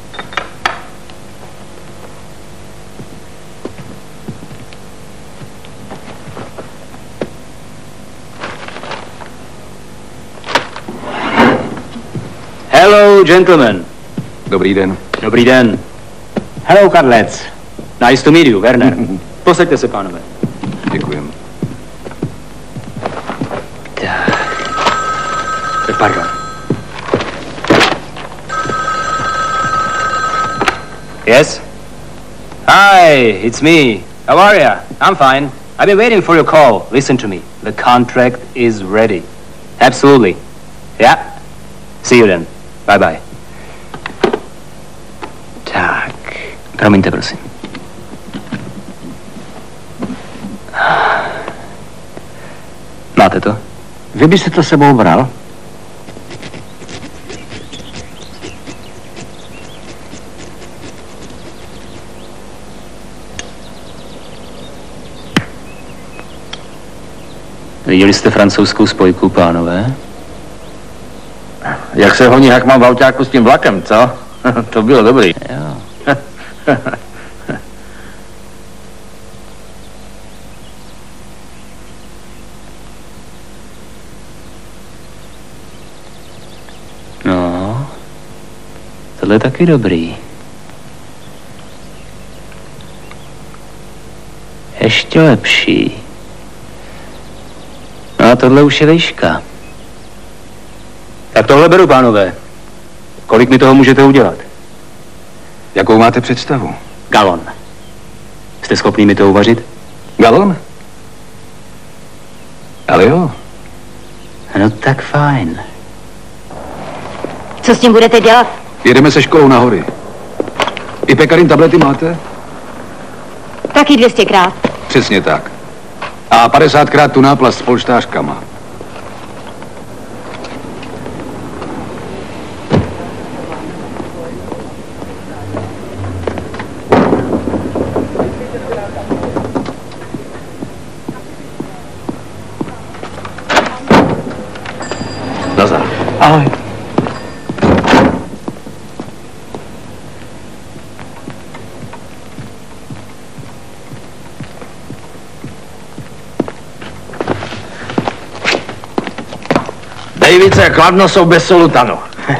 Hello, gentlemen. Dobrý den. Dobrý den. Hello, Karlec. Nice to meet you, Werner. Posaďte se, pánové. Děkujem. Tak. Pardon. Yes? Hi, it's me. How are ya? I'm fine. I've been waiting for your call. Listen to me. The contract is ready. Absolutely. Yeah? See you then. Bye bye. Tak. Promiňte, prosím. Máte to? Vy byste to sebou bral? Viděli jste francouzskou spojku, pánové? Jak se honí, jak mám v autáku s tím vlakem, co? To bylo dobrý. Jo. No, tohle je taky dobrý. Ještě lepší. No a tohle už je výška. Tak tohle beru, pánové. Kolik mi toho můžete udělat? Jakou máte představu? Galon. Jste schopný mi to uvařit? Galon? Ale jo. No tak fajn. Co s tím budete dělat? Jedeme se školou na hory. I pekarin tablety máte? Taky dvěstěkrát. Přesně tak. A padesátkrát tu náplast s polštářkama. Nazdar. Ahoj. Dejvice a Kladno jsou bez solutanu.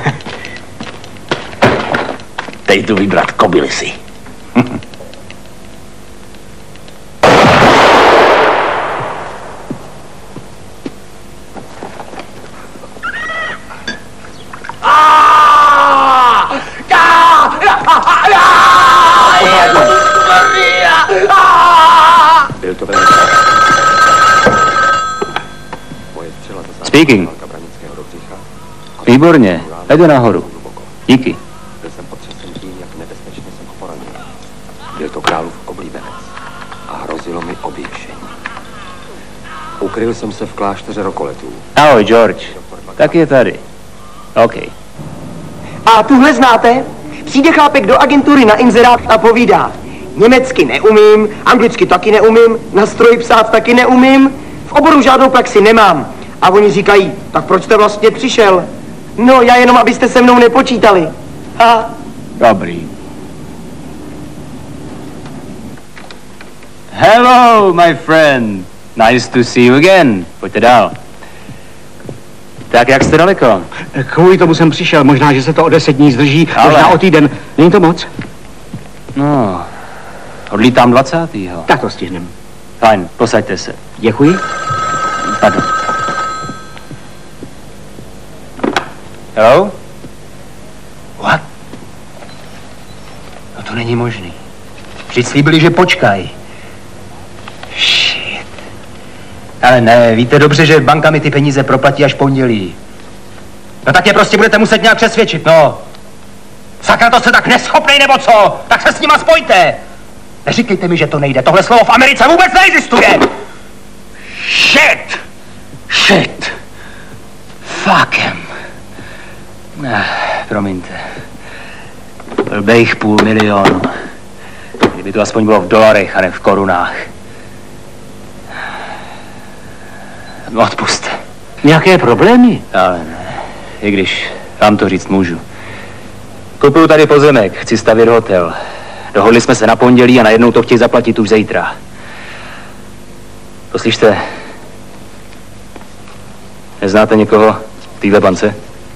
Teď jdu vybrat kobily si. Speaking. Výborně, jdu nahoru. Díky. Byl jsem potřesen tím, jak nebezpečně jsem ho poranil. Byl to králův oblíbenec a hrozilo mi oběšení. Ukryl jsem se v klášteře Rokoletů. Ahoj, George. Tak je tady. OK. A tuhle znáte? Přijde chlápek do agentury na inzerát a povídá: německy neumím, anglicky taky neumím, na stroji psát taky neumím, v oboru žádnou praxi nemám. A oni říkají: tak proč jste vlastně přišel? No, já jenom, abyste se mnou nepočítali. Ha? Dobrý. Hello, my friend. Nice to see you again. Pojďte dál. Tak jak jste daleko? Kvůli tomu jsem přišel. Možná, že se to o deset dní zdrží, Ale... možná o týden. Není to moc? No, odlítám dvacátého Tak to stihnem. Fajn, posaďte se. Děkuji. Pardon. Hello? What? No to není možný. Vždyť slíbili, že počkají. Shit. Ale ne, víte dobře, že banka mi ty peníze proplatí až pondělí. No tak je prostě budete muset nějak přesvědčit, no. Sakra, to jste tak neschopnej nebo co? Tak se s nima spojte. Neříkejte mi, že to nejde. Tohle slovo v Americe vůbec neexistuje. Shit. Shit. Fuck him. Ah, promiňte. Blbejch půl milionu. Kdyby to aspoň bylo v dolarech a ne v korunách. Odpuste. Nějaké problémy? Ale ne. I když vám to říct můžu. Kupuju tady pozemek, chci stavět hotel. Dohodli jsme se na pondělí a najednou to chtějí zaplatit už zítra. Poslyšte, neznáte někoho v téhle bance?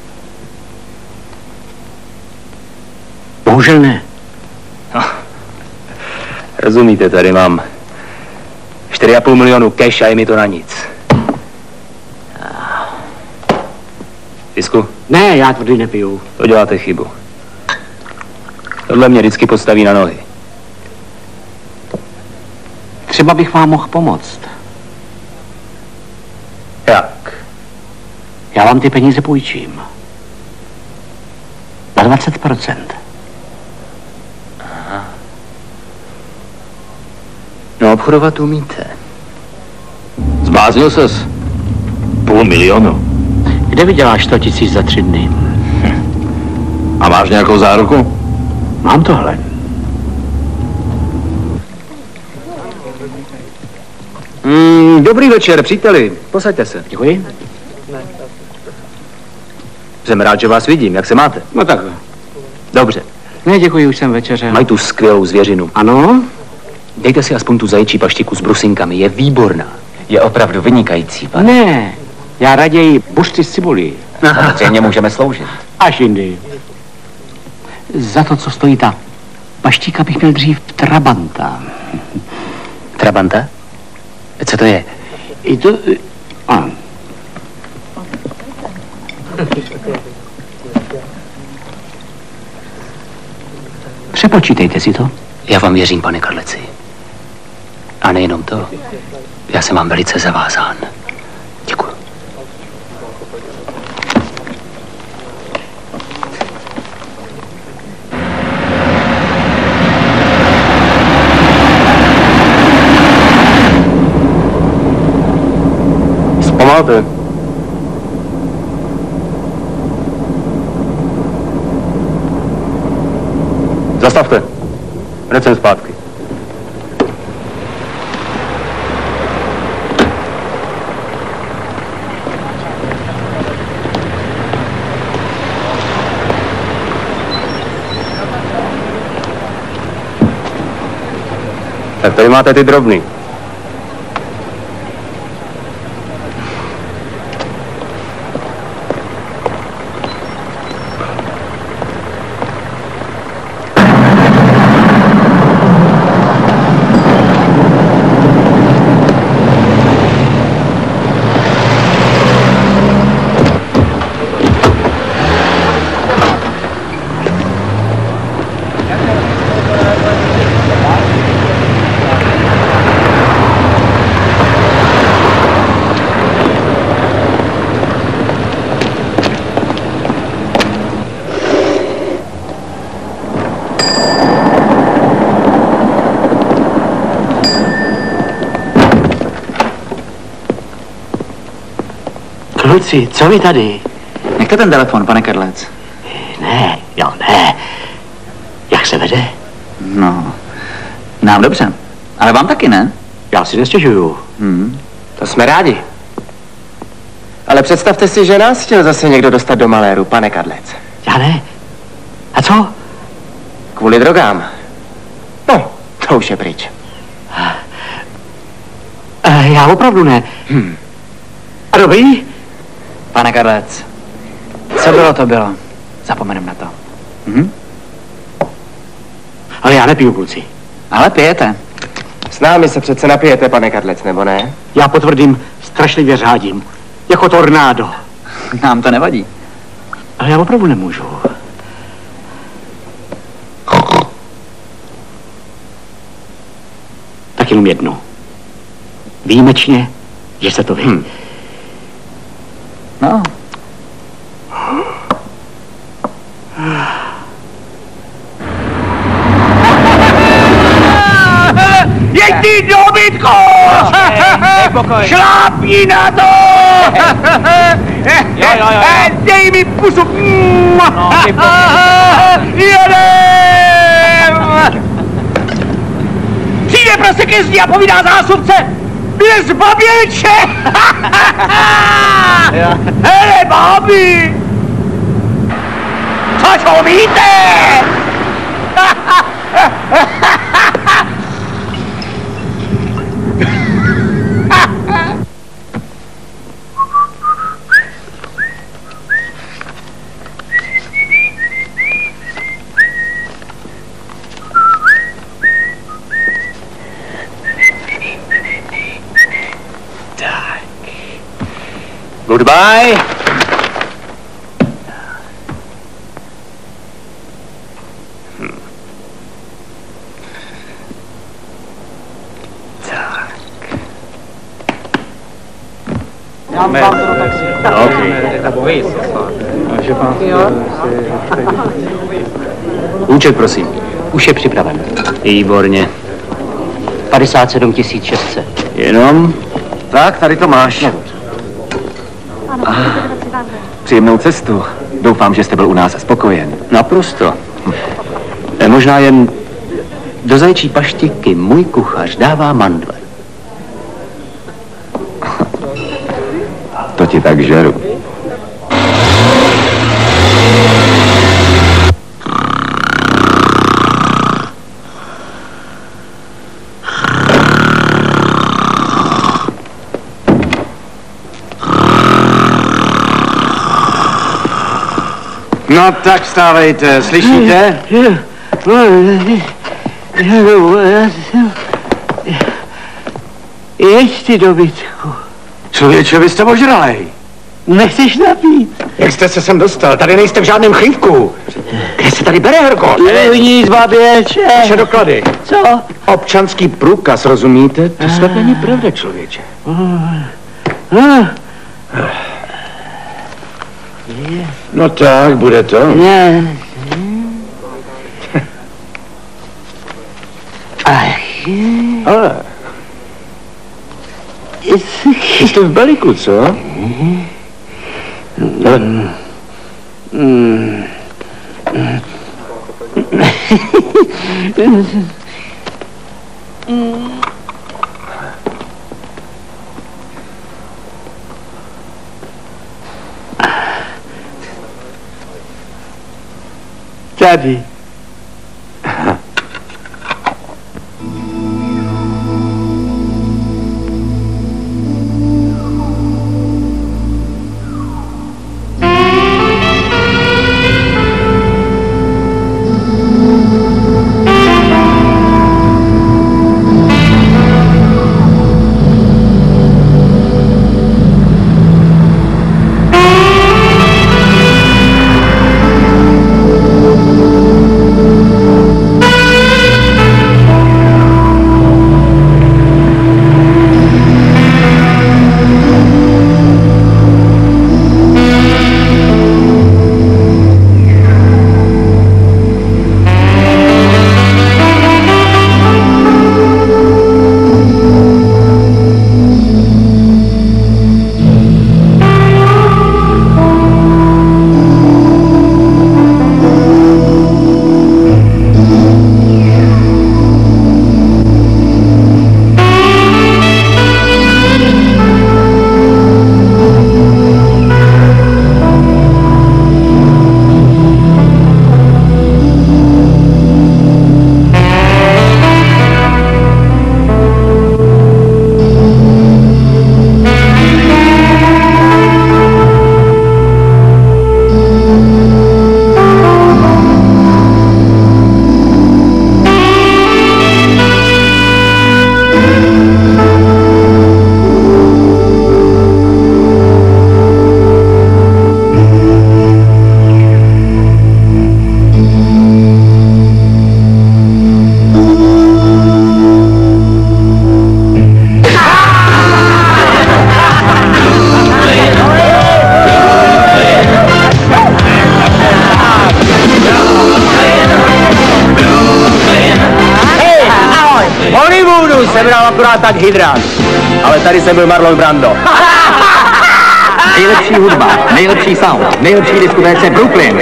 Bohužel ne. No, rozumíte, tady mám čtyři a půl milionu cash a je mi to na nic. Visku? Ne, já tvrdý nepiju. To děláte chybu. Tohle mě vždycky postaví na nohy. Třeba bych vám mohl pomoct. Jak? Já vám ty peníze půjčím. Na dvacet procent. Aha. No, obchodovat umíte. Zbláznil ses? Půl milionu. Kde vyděláš sto tisíc za tři dny? Hm. A máš nějakou záruku? Mám tohle. Mm, dobrý večer, příteli. Posaďte se. Děkuji. Jsem rád, že vás vidím. Jak se máte? No tak. Dobře. Ne, děkuji, už jsem večeřel. Mají tu skvělou zvěřinu. Ano? Dejte si aspoň tu zajíčí paštiku s brusinkami. Je výborná. Je opravdu vynikající, pane. Ne, já raději bušty z cibulí. Samozřejmě můžeme sloužit. Až jindy. Za to, co stojí ta paštíka, bych měl dřív Trabanta. Trabanta? Co to je? I to... A. Přepočítejte si to. Já vám věřím, pane Karleci. A nejenom to. Já jsem vám velice zavázán. Děkuji. Zpomalte. Zastavte. Hned jsem zpátky. Tak tady máte ty drobný. Kluci, co vy tady? Nechte ten telefon, pane Karlec. Ne, jo, ne. Jak se vede? No, nám dobře. Ale vám taky, ne? Já si nestěžuju. Hmm. To jsme rádi. Ale představte si, že nás chtěl zase někdo dostat do maléru, pane Karlec. Já ne. A co? Kvůli drogám. No, to už je pryč. Uh, já opravdu ne. Hmm. A dobrý? Pane Karlec, co bylo, to bylo. Zapomenem na to. Mhm. Ale já nepiju, kluci. Ale pijete. S námi se přece napijete, pane Kadlec, nebo ne? Já potvrdím, strašlivě řádím. Jako tornádo. Nám to nevadí. Ale já opravdu nemůžu. Tak jenom jedno. Výjimečně, že se to ví. Hmm. No. Jeď ty dobytko! Šlápni na to! Jo, jo, jo. Dej mi pusu! No, ty Jedem! Přijde prostě ke zdi a povídá zásupce! Bez baběče! Hele, babi! Co to umíte? Goodbye. Hm. Tak. Účet, prosím. Už je připraven. Výborně. padesát sedm tisíc šest set. Jenom? Tak, tady to máš. Ah, příjemnou cestu. Doufám, že jste byl u nás spokojen. Naprosto. Hm. Možná jen do zajčí paštiky můj kuchař dává mandle. To ti tak žeru. No tak stávejte, slyšíte? Jeď ty dobytku. Člověče, vy jste ožralej. Nechceš napít? Jak jste se sem dostal? Tady nejste v žádném chlívku. Kde se tady bere, Herko? Nic, baběče. Vaše doklady. Co? Občanský průkaz, rozumíte? To snad není pravda, člověče. No tak, bude to. Ne. Ale... Jste v balíku, co? Ale... Tady. sebral akorát tak hydrant. Ale tady jsem byl Marlon Brando. Nejlepší hudba, nejlepší sound, nejlepší diskotéce Brooklyn.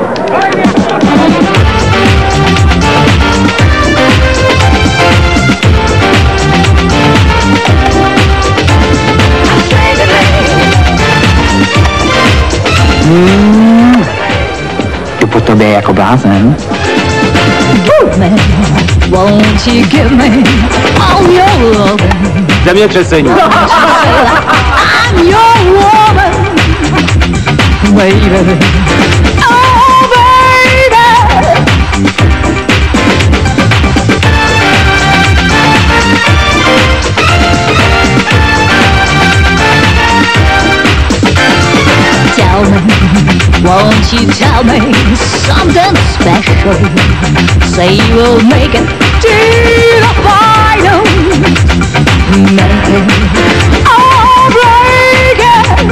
Hmm. Jdu po tobě jako blázen. Won't you give me all your love? Zemětřesení. I'm your woman, baby. Oh, baby. Tell me, won't you tell me something special? Say you'll make it to the final. Make it or break it.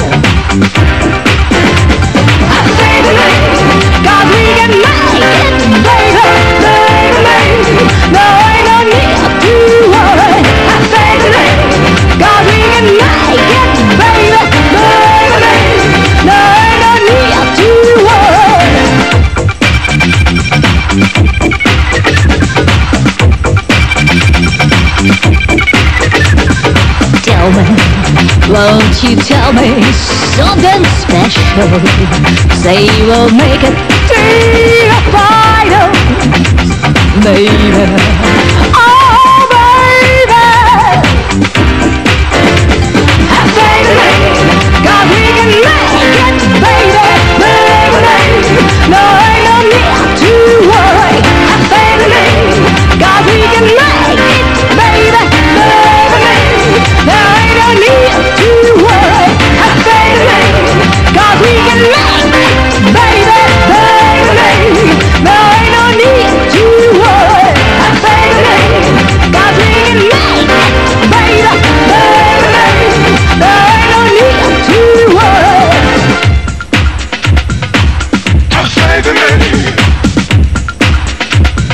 I say the name, 'cause we can make it, baby, baby, baby. No, ain't no need to worry. I say the name, 'cause we can make it, baby, baby, baby. No, ain't no need to worry. Tell me, won't you tell me something special? Say we'll make it to the final, baby. Oh, baby. I say the name, 'cause we can make it, baby, baby, baby. No, ain't no need to worry. I say the name, 'cause we can make it, baby, baby, baby. No, ain't no need to worry. I say the name, 'cause we can make it, baby, baby, baby. No, ain't no need to worry. I say the name, 'cause we can make it, baby, baby, baby. No, ain't no need to worry. I say the name,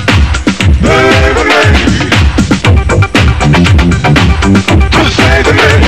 baby, baby. I say the name.